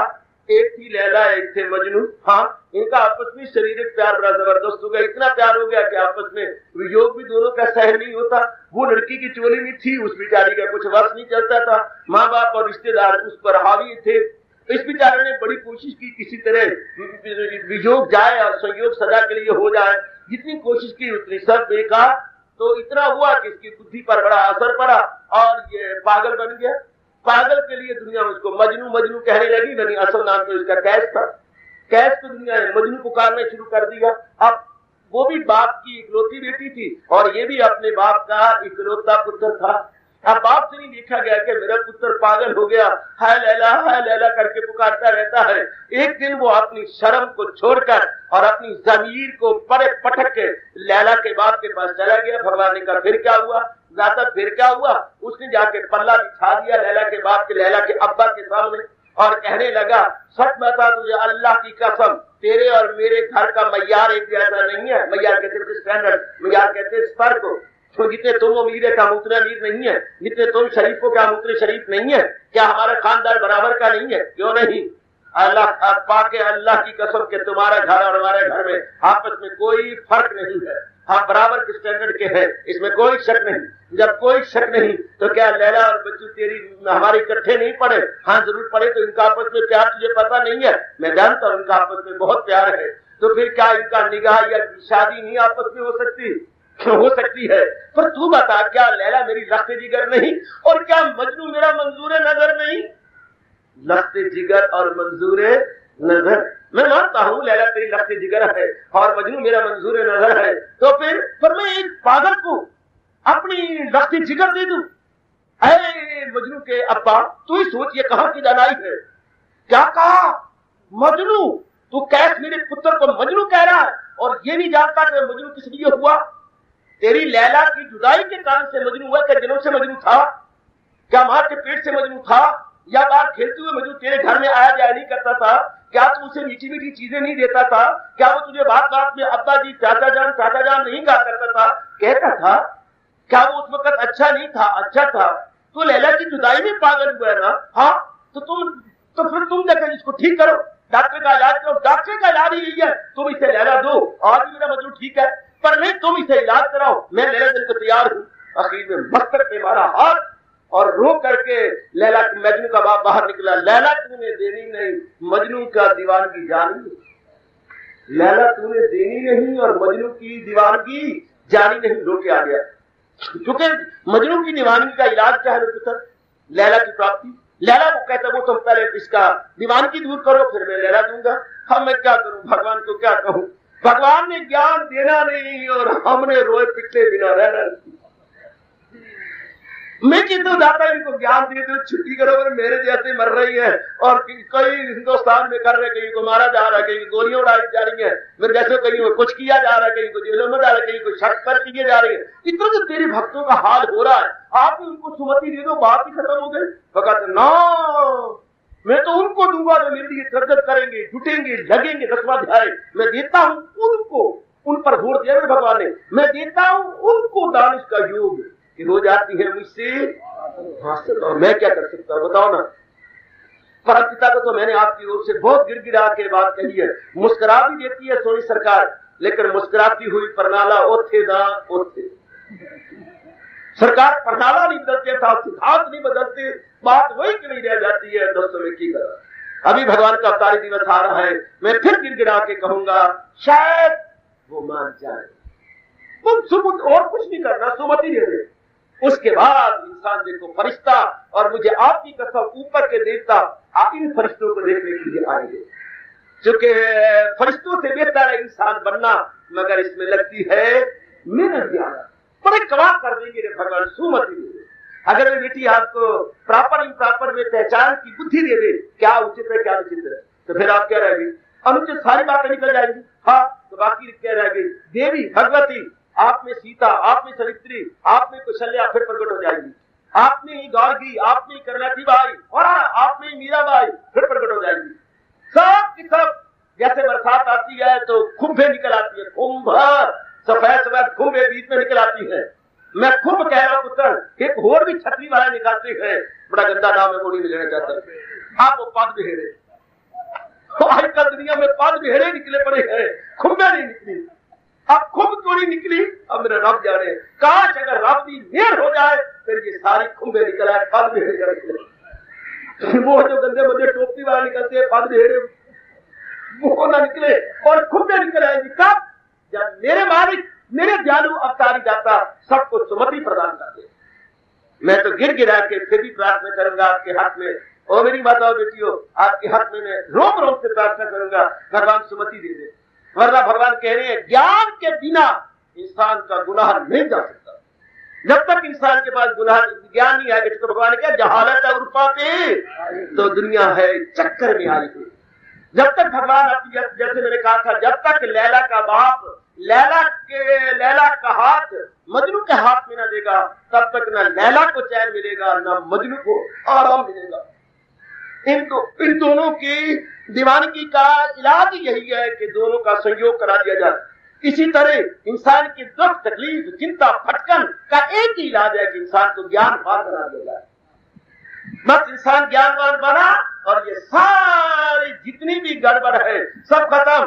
एक थी लैला, एक थे मजनू। हाँ, इनका आपस में शारीरिक प्यार बड़ा जबरदस्त हो गया, इतना प्यार हो गया कि आपस में वियोग भी दोनों का सहन नहीं होता। वो लड़की की चोली में थी, उस बेचारी का कुछ वश नहीं चलता था। माँ बाप और रिश्तेदार उस पर हावी थे। इस बेचारे ने बड़ी कोशिश की किसी तरह वियोग जाए और संयोग सदा के लिए हो जाए। जितनी कोशिश की उतनी सब बेकार। तो इतना हुआ कि इसकी बुद्धि पर बड़ा असर पड़ा और ये पागल बन गया। पागल के लिए दुनिया में उसको मजनू मजनू कहने लगी, नहीं असल नाम तो इसका कैश था। कैश को दुनिया ने मजनू पुकारना शुरू कर दिया। अब वो भी बाप की इकलौती बेटी थी और ये भी अपने बाप का इकलौता पुत्र था। अब बाप से नहीं देखा गया कि मेरा पुत्र पागल हो गया, हाय लैला हाय लैला करके पुकारता रहता है। एक दिन वो अपनी शर्म को छोड़कर और अपनी जमीर को पड़े पटक के लैला के बाप के पास चला गया। भगवान ने कहा फिर क्या हुआ? ज्यादा फिर क्या हुआ? उसने जाके पल्ला बिछा दिया लैला के बाप के, लैला के अब्बा के सामने, और कहने लगा सच बता तुझे अल्लाह की कसम, तेरे और मेरे घर का मैयार एक जैसा नहीं है। मैयार कहते थे स्टैंडर्ड, मैयार कहते स्तर को। तो जितने तुम अमीर है क्या हम उतने अमीर नहीं है, जितने तुम शरीफ हो क्या हम उतने शरीफ नहीं है, क्या हमारा खानदान बराबर का नहीं है? क्यों नहीं? अल्लाह पाके अल्लाह की कसम के तुम्हारा घर और हमारे घर में आपस में कोई फर्क नहीं है, हम बराबर के स्टैंडर्ड के हैं, इसमें कोई शक नहीं। जब कोई शक नहीं तो क्या लैला और बच्चू तेरी हमारे इकट्ठे नहीं पड़े? हाँ जरूर पड़े। तो इनका आपस में प्यार तुझे पता नहीं है? मैं जानता हूँ इनका आपस में बहुत प्यार है। तो फिर क्या इनका निगाह या शादी नहीं आपस में हो सकती? क्यों हो सकती है? पर तू बता क्या लैला मेरी लख्ते जिगर नहीं और क्या मजनू मेरा मंजूर नजर नहीं? लख्ते जिगर और मंजूर नजर, मैं मानता हूँ लैला तेरी लख्ते जिगर है और मजनू मेरा मंजूर नजर है। तो फिर पर मैं एक पागल को अपनी लख्ते जिगर दे दूं? ऐ मजनू के अब्बा तू ही सोच ये कहां की दानाई है। क्या कहा? मजनू? तू कैसे मेरे पुत्र को मजनू कह रहा है और ये नहीं जानता कि मजनू किस लिए हुआ? तेरी लैला की जुदाई के कारण से मजनू हुआ? क्या जनों से मजनू था? क्या मां के पेट से मजनू था? या बाहर खेलते हुए मजनू तेरे घर में आया जाया नहीं करता था? क्या तू उसे मीठी मीठी चीजें नहीं देता था? क्या वो तुझे बात बात में अब्बा जी चाचा जान चाचा जान नहीं कहा करता था, कहता था? क्या वो उस वक्त अच्छा नहीं था? अच्छा था। तो लैला की जुदाई में पागल हुआ है ना? हाँ, तो तुम तो फिर तुम जाकर इसको ठीक करो, डॉक्टर का इलाज करो। डॉक्टर का इलाज ही है तुम इसे लैला दो और भी मेरा मजनू ठीक है, पर नहीं तुम इसे इलाज कराओ, मैं लैला देने को तैयार हूँ। आखिर में मस्तक पे मारा हाथ और रो करके लैला मजनू का बाप बाहर निकला। लैला तूने देनी नहीं, मजनू का दीवानगी जानी। लैला तूने देनी नहीं और मजनू की दीवानगी जानी नहीं। रो के आ गया क्योंकि मजनू की दीवानगी का इलाज क्या है पुत्र? लैला की प्राप्ति। लैला को कहता वो तुम पहले इसका दीवानगी दूर करो फिर मैं लैला दूंगा। हम मैं क्या करूं? भगवान को क्या कहूं? भगवान ने ज्ञान देना नहीं और हमने रोए पिटने बिना रहना। मैं कितना जाता इनको ज्ञान दे दो, छुट्टी करो, मेरे जैसे मर रही है और कई हिंदुस्तान में कर रहे, कहीं को मारा जा रहा है, कहीं गोलियां उड़ाई जा रही है, मेरे जैसे कहीं कुछ किया जा रहा है, कहीं को जेलों में जा रहा है, कहीं को शक पर किए जा रही है। इतना तो तेरे भक्तों का हाल हो रहा है, आप उनको सुमति दे दो, बात ही खत्म हो गई। कहते ना मैं तो उनको दूंगा जो मेरे लिए सरदर्द करेंगे, जुटेंगे, लगेंगे। दसवां अध्याय मैं देता हूं उनको, उन पर जोर दिया मेरे भगवान ने, मैं देता हूं उनको दानिश का योग कि हो जाती है मुझसे हासिल। और मैं क्या कर सकता हूं बताओ ना? परम पिता को तो मैंने आपकी ओर से बहुत गिड़गिड़ा के बात कही है। मुस्कुरा भी देती है सोनी सरकार, लेकिन मुस्कुराती हुई परनाला ओथे दा ओथे। सरकार परनाला नहीं बदलते था, सिद्धांत नहीं बदलते, बात वही की नहीं रह जाती है। दोस्तों में की करा, अभी भगवान का अवतारी दिवस आ रहा है, मैं फिर गिड़गिड़ा के कहूंगा शायद वो मान जाए। तुम सुबुत और कुछ नहीं करना, सुमति दे दे। उसके बाद इंसान देखो फरिश्ता, और मुझे आपकी कसम ऊपर के देवता आप इन फरिश्तों को देखने के लिए आएंगे, क्योंकि फरिश्तों से बेहतर है इंसान बनना, मगर इसमें लगती है मेहनत ज्यादा। बड़े कमाल कर देंगे रे भगवान, सुमति दे दे। अगर मेरी बेटी आपको प्रॉपर इम्प्रॉपर में पहचान की बुद्धि दे दे, क्या उचित है क्या अनुचित है, तो फिर आप क्या रहेगी? अनुचित सारी बातें निकल जाएंगी। हाँ, तो बाकी क्या रहेगी? देवी भगवती आप में, सीता आप में, सवित्री आप में, कौशल्या फिर प्रकट हो जाएगी। आप में ही गार्गी, आप में ही करनाथी बाई और आप में ही मीराबाई फिर प्रकट हो जाएगी। सब की सब जैसे बरसात आती है तो खुम्भे निकल आती है, कुंभ सफेद सफेद खुम्भे बीच में निकल आती है। मैं खुम्भ कह रहा हूं पुत्र, एक और भी छतरी वाला निकालते हैं, बड़ा गंदा नाम है, वो नहीं लेना चाहता। आप वो पद बिहेरे आजकल दुनिया में पांच भेड़े निकले पड़े हैं, खुम्बे नहीं निकली। अब खुम्ब थोड़ी निकली, अब मेरा रब जाने, काश अगर रब की मेहर हो जाए फिर ये सारी खुम्बे निकल आए, पांच भेड़े निकले। वो जो गंदे बंदे टोपी वाले निकलते हैं पांच भेड़े, वो ना निकले और खुम्बे निकल आएंगे। कब? जब मेरे मालिक, मेरे दयालु अवतारी दाता सबको सुमति प्रदान कर दे। मैं तो गिर गिरा के फिर भी प्रार्थना करूंगा आपके हाथ में, और मेरी माताओं बेटियों आपके हाथ में मैं रोम रोम से प्रार्थना करूंगा, भगवान सुमति दे दे। वरना भगवान कह रहे हैं ज्ञान के बिना इंसान का गुनाह नहीं जा सकता। जब तक इंसान के पास गुनाह ज्ञान नहीं आएगा, तो भगवान क्या जहालत है उर्फा पे तो दुनिया है चक्कर में आई हुई। जब तक भगवान अपनी, जैसे मैंने कहा था, जब तक लैला का बाप लैला के लैला का हाथ मजनू के हाथ में न देगा, तब तक न लैला को चैन मिलेगा न मजनू को आराम मिलेगा। इन दो इन दोनों की दीवानगी का इलाज यही है कि दोनों का संयोग करा दिया जाए। इसी तरह इंसान की दुख तकलीफ चिंता भटकन का एक ही इलाज है कि इंसान को ज्ञानवान बना दिया जाए। बस इंसान ज्ञानवान बना और ये सारी जितनी भी गड़बड़ है सब खत्म।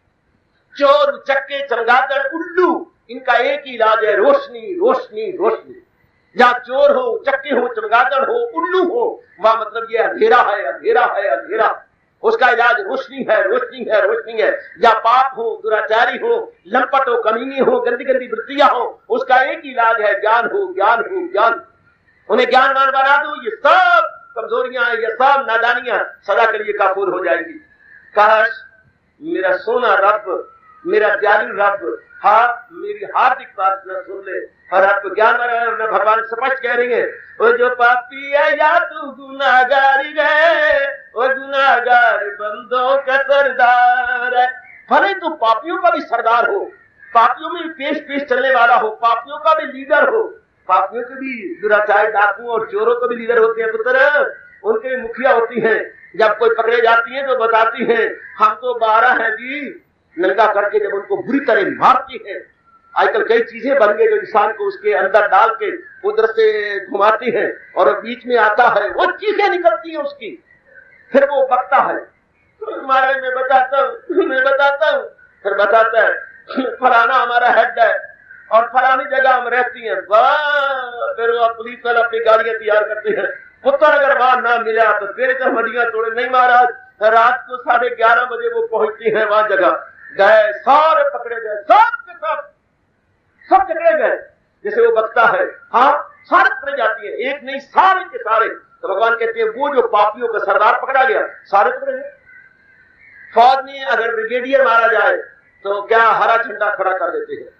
चोर चक्के चमगादड़ उल्लू, इनका एक ही इलाज है रोशनी रोशनी रोशनी। जहाँ चोर हो चक्के हो चमगादड़ हो उल्लू हो, वहां मतलब ये अंधेरा है अंधेरा है अंधेरा, उसका इलाज रोशनी है रोशनी है रोशनी है। या पाप हो दुराचारी हो लंपट हो कमीनी हो गंदी गंदी वृत्तियां हो, उसका एक ही इलाज है ज्ञान हो ज्ञान हो ज्ञान। उन्हें ज्ञानवान बना दो, ये सब कमजोरियां ये सब नादानियां सदा के लिए काफूर हो जाएंगी। काश मेरा सोना रब, मेरा दयालु रब, हाँ मेरी हार्दिक प्रार्थना सुन ले और आपको ज्ञान बना। भगवान स्पष्ट कह रही है, वो जो पापी है या तू गुनाहगारी है, वो गुनाहगार बंदों का सरदार है। भले तू पापियों का भी सरदार हो, पापियों में पेश पेश चलने वाला हो, पापियों का भी लीडर हो, पापियों के भी दुराचारी डाकू और चोरों के भी लीडर होते हैं पुत्र, उनके भी मुखिया होती हैं। जब कोई पकड़े जाती है तो बताती हैं हम तो बारह हैं जी, नंगा करके जब उनको बुरी तरह मारती है। आजकल कई चीजें बन गई जो इंसान को उसके अंदर डाल के उधर से घुमाती है और बीच में आता है, वो चीजें निकलती है उसकी, फिर वो बकता है, तुम्हारे मैं बताता हूँ मैं बताता हूँ फिर बताता है फलाना हमारा हेड है और फलानी जगह हम रहती हैं। वाह, फिर वो पुलिस वाले अपनी गाड़ियां तैयार करते हैं। पुत्र अगर वहां ना मिला तो फिर तो हड्डियां तोड़े। नहीं महाराज, रात को साढ़े ग्यारह बजे वो पहुंचती है वहां जगह, गए सारे पकड़े गए, सब के सब सब पकड़े गए जैसे वो बकता है। हाँ सारे पकड़े जाती है, एक नहीं सारे के सारे। तो भगवान कहते हैं वो जो पापियों का सरदार पकड़ा गया सारे पकड़े गए। फौज में अगर ब्रिगेडियर मारा जाए तो क्या हरा झंडा खड़ा कर देते हैं।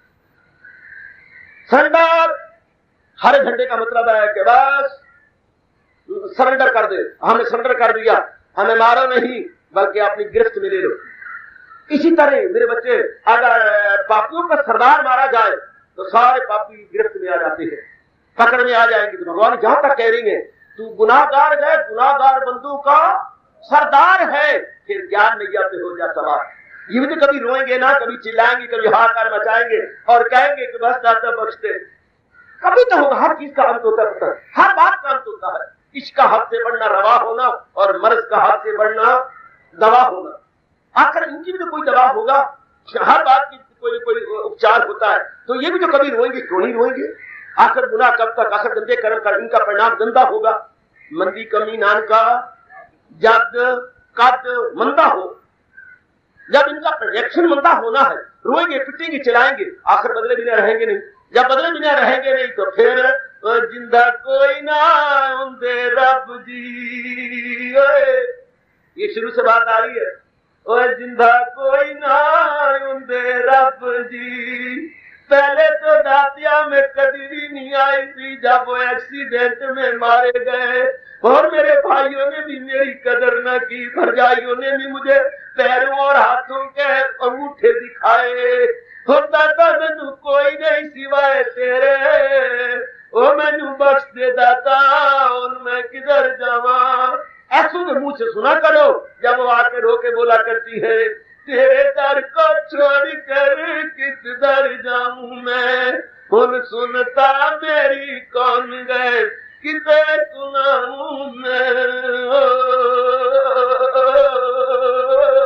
सरेंडर, हरे झंडे का मतलब है कि बस सरेंडर कर दे, हमने सरेंडर कर दिया, हमें मारो नहीं बल्कि अपनी गिरफ्त में ले लो। इसी तरह मेरे बच्चे, अगर पापियों का सरदार मारा जाए तो सारे पापी गिरफ्त में आ जाते हैं, पकड़ में आ जाएंगे। तो भगवान जहां तक कह रही है तू गुनाहगार है, गुनाहगार बंधु का सरदार है, फिर ज्ञान नैया पे हो जा सवार। ये भी तो कभी रोएंगे ना, कभी चिल्लाएंगे, कभी हाहाकार मचाएंगे और कहेंगे कि बस दाता बख्श दे। कभी तो होगा, हर चीज का अंत होता है, हर बात का अंत होता है। इसका हाथ से बढ़ना रवा होना और मर्ज का हाथ से बढ़ना दवा होना। आखिर इनकी भी तो कोई दवा होगा, हर बात की कोई कोई उपचार होता है। तो ये भी तो कभी रोएंगे, क्यों नहीं रोएंगे? आखिर गुनाह कब तक, आखिर गंदे कर्म का इनका परिणाम गंदा होगा। मंदी कमी नान का जब कद मंदा हो, जब इनका रिएक्शन मंदा होना है, रोएंगे पिटेंगे चिल्लाएंगे, आखिर बदले बिना रहेंगे नहीं। जब बदले बिना रहेंगे नहीं तो फिर जिंदा कोई ना उनदे रब जी। ये शुरू से बात आ रही है, ओए जिंदा कोई ना उनदे रब जी। पहले तो दातिया में कभी भी नहीं आई थी जब वो एक्सीडेंट में मारे गए, और मेरे भाइयों ने भी मेरी कदर न की, भरजाइयों ने भी मुझे पैरों और हाथों के अंगूठे दिखाए। होता था मैनू कोई नहीं सिवाय तेरे, ओ मैनू बख्श दे दाता, और मैं किधर जावा। ऐसों के मुंह से सुना करो जब वो आके रो के बोला करती है, तेरे दर को छोड़ कर किस दर जाऊं मैं, सुन सुनता मेरी कौन गए किसे सुनाऊं मैं।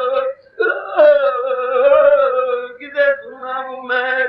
हूं मैं।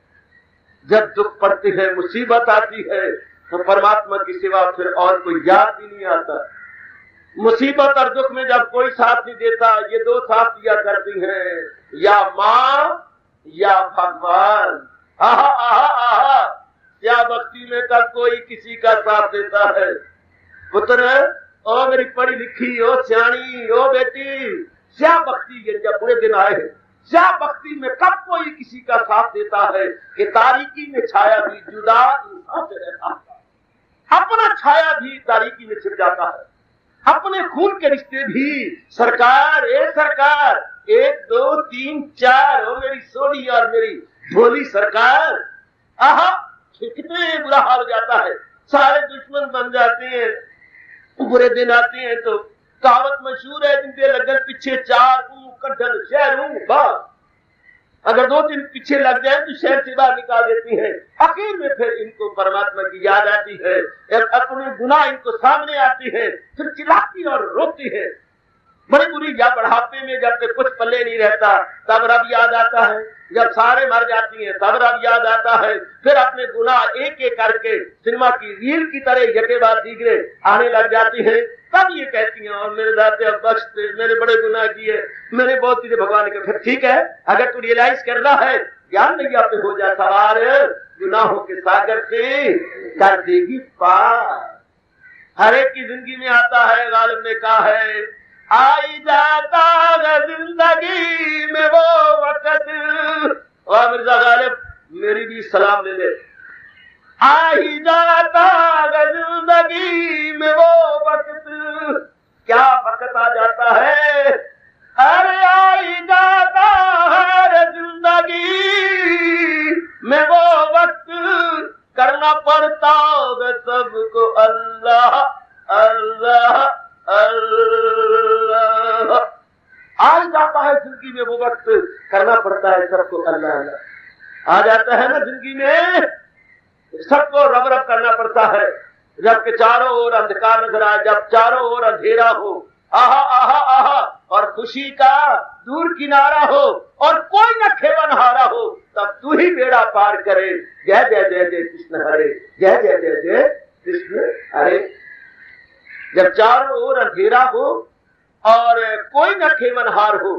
जब दुख पड़ती है, मुसीबत आती है, तो परमात्मा की सिवा फिर और कोई याद ही नहीं आता। मुसीबत और दुख में जब कोई साथ नहीं देता, ये दो साथ दिया करती हैं, या माँ या भगवान। आहा आहा आहा, क्या भक्ति में कब कोई किसी का साथ देता है। पुत्र, ओ मेरी पढ़ी लिखी, ओ सियाणी, ओ बेटी, क्या भक्ति ये जब बुरे दिन आए, क्या भक्ति में कब कोई किसी का साथ देता है कि तारीकी में छाया भी जुदा इंसान से रहता है। अपना छाया भी तारीकी में छिप जाता है, अपने खून के रिश्ते भी। सरकार, ए सरकार, एक दो तीन चार, ओ मेरी सोनी और मेरी भोली सरकार। आहा, कितने बुरा हाल हो जाता है, सारे दुश्मन बन जाते हैं। बुरे दिन आते हैं तो कहावत मशहूर है, जिनके लगन पीछे चार कड्ढल शहर हूं बस। अगर दो दिन पीछे लग जाए तो शहर से बाहर निकाल देती है। आखिर में फिर इनको परमात्मा की याद आती है, अपने गुनाह इनको सामने आती है, फिर चिल्लाती और रोती है। बड़ी बुरी या बढ़ापे में जब तक कुछ पल्ले नहीं रहता तब रब याद आता है, जब सारे मर जाती हैं तब रब याद आता है। फिर अपने गुनाह एक एक करके सिनेमा की रील की तरह यके बाद दीगरे आने लग जाती है। तब ये कहती हैं, और मेरे दाते अब बख्श दे, मैंने बड़े गुनाह किए, मैंने बहुत चीजें भगवान के। फिर ठीक है, अगर तू रियलाइज कर रहा है, ज्ञान नैया पे हो जा सवार, गुनाहों के सागर से कर देगी पार। हर एक की जिंदगी में आता है, गालिब ने कहा है, आई जाता है जिंदगी में वो वक्त। और मिर्जा गालिब मेरी भी सलाम ले ले। आई जाता है जिंदगी में वो वक्त, क्या वक्त आ जाता है, अरे आई जाता है जिंदगी में वो वक्त, करना पड़ता है सबको अल्लाह अल्लाह अल्लाह। आ जाता है जिंदगी में वो वक्त, करना पड़ता है सबको अल्लाह अल्लाह। आ जाता है ना जिंदगी में, सबको रब रब करना पड़ता है। जबकि चारों ओर अंधकार नजर आए, जब चारों ओर अंधेरा हो, आहा आहा आहा, और खुशी का दूर किनारा हो और कोई न खेवनहारा हो, तब तू ही बेड़ा पार करे। जय जय जय जय कृष्ण हरे, जय जय जय जय कृष्ण हरे। जब चारों ओर अंधेरा हो और कोई न खेवनहार हो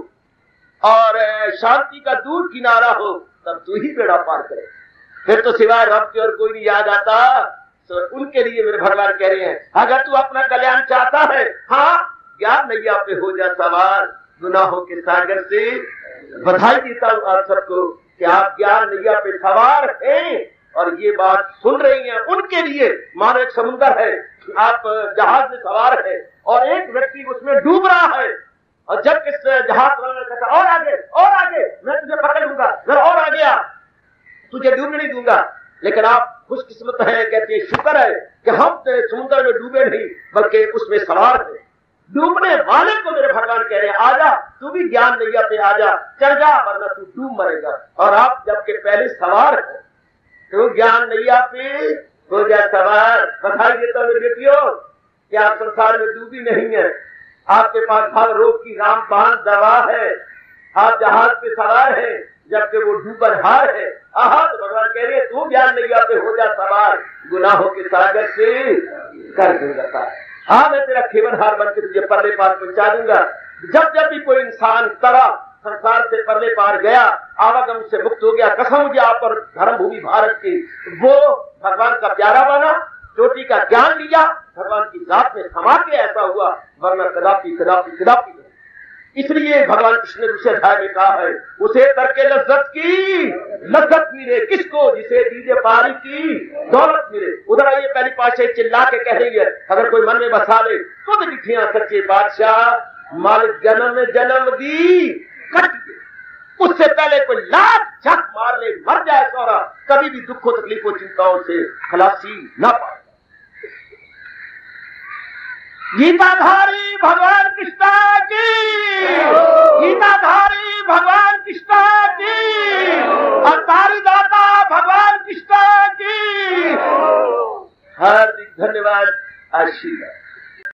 और शांति का दूर किनारा हो, तब तू ही बेड़ा पार करे। फिर तो सिवाय रब के और कोई नहीं याद आता। तो उनके लिए मेरे भगवान कह रहे हैं, अगर तू अपना कल्याण चाहता है, हाँ, ज्ञान नैया पे हो जा सवार, गुनाहों के सागर से। बधाई देता हूं आप सबको कि आप ज्ञान नैया पे सवार हैं और ये बात सुन रही हैं। उनके लिए मानो एक समुद्र है, आप जहाज में सवार है और एक व्यक्ति उसमें डूब रहा है, और जब किस जहाज वाले कहता और आगे और आगे, मैं तुझे पकड़ लूंगा, जरा और आगे आ, तुझे डूबने नहीं दूंगा। लेकिन आप खुशकिस्मत हैं, कहते हैं शुक्र है कि हम तेरे समुद्र में डूबे नहीं बल्कि उसमें सवार है। डूबने वाले को मेरे भगवान कह रहे हैं, आजा, तू भी ज्ञान नैया पे आजा, चढ़ जा, वरना तू डूब मरेगा। और आप जबकि पहले सवार है, तो ज्ञान नैया पे हो जा सवार। बधाई देता हूं बेटियों कि आप संसार में डूबी नहीं है, आपके पास भाव रोग की रामबाण दवा है, आप जहाज पे सवार है जबकि वो डूबन हार है। आहा, तो भगवान कह रहे हैं, तू ज्ञान नैया पे हो जा सवार, गुनाहों के सागर से कर दूंगा पार। हाँ, मैं तेरा खेवनहार बन के तुझे परले पार पहुंचा दूंगा। जब जब भी कोई इंसान तरा संसार से परले पार गया, आवागम से मुक्त हो गया, कसम मुझे आप पर धर्म भूमि भारत की, वो भगवान का प्यारा बना, चोटी का ज्ञान लिया, भगवान की जात में समा के ऐसा हुआ, वरना कदापि कदापि कदापि। इसलिए भगवान कृष्ण ने दूसरे अध्याय में कहा है, उसे तरके लज्जत की लज्जत मिले किसको, जिसे दीजे पारी की दौलत मिले। उधर आइए, पहली पातशाही चिल्ला के कह रही है, अगर कोई मन में बसा ले तो लिखियां सच्चे बादशाह, मालिक जन्म जन्म दी कट, उससे पहले कोई लाख झक मार ले मर जाए सौरा, कभी भी दुखों तकलीफों चिंताओं से खलासी न पाए। गीताधारी भगवान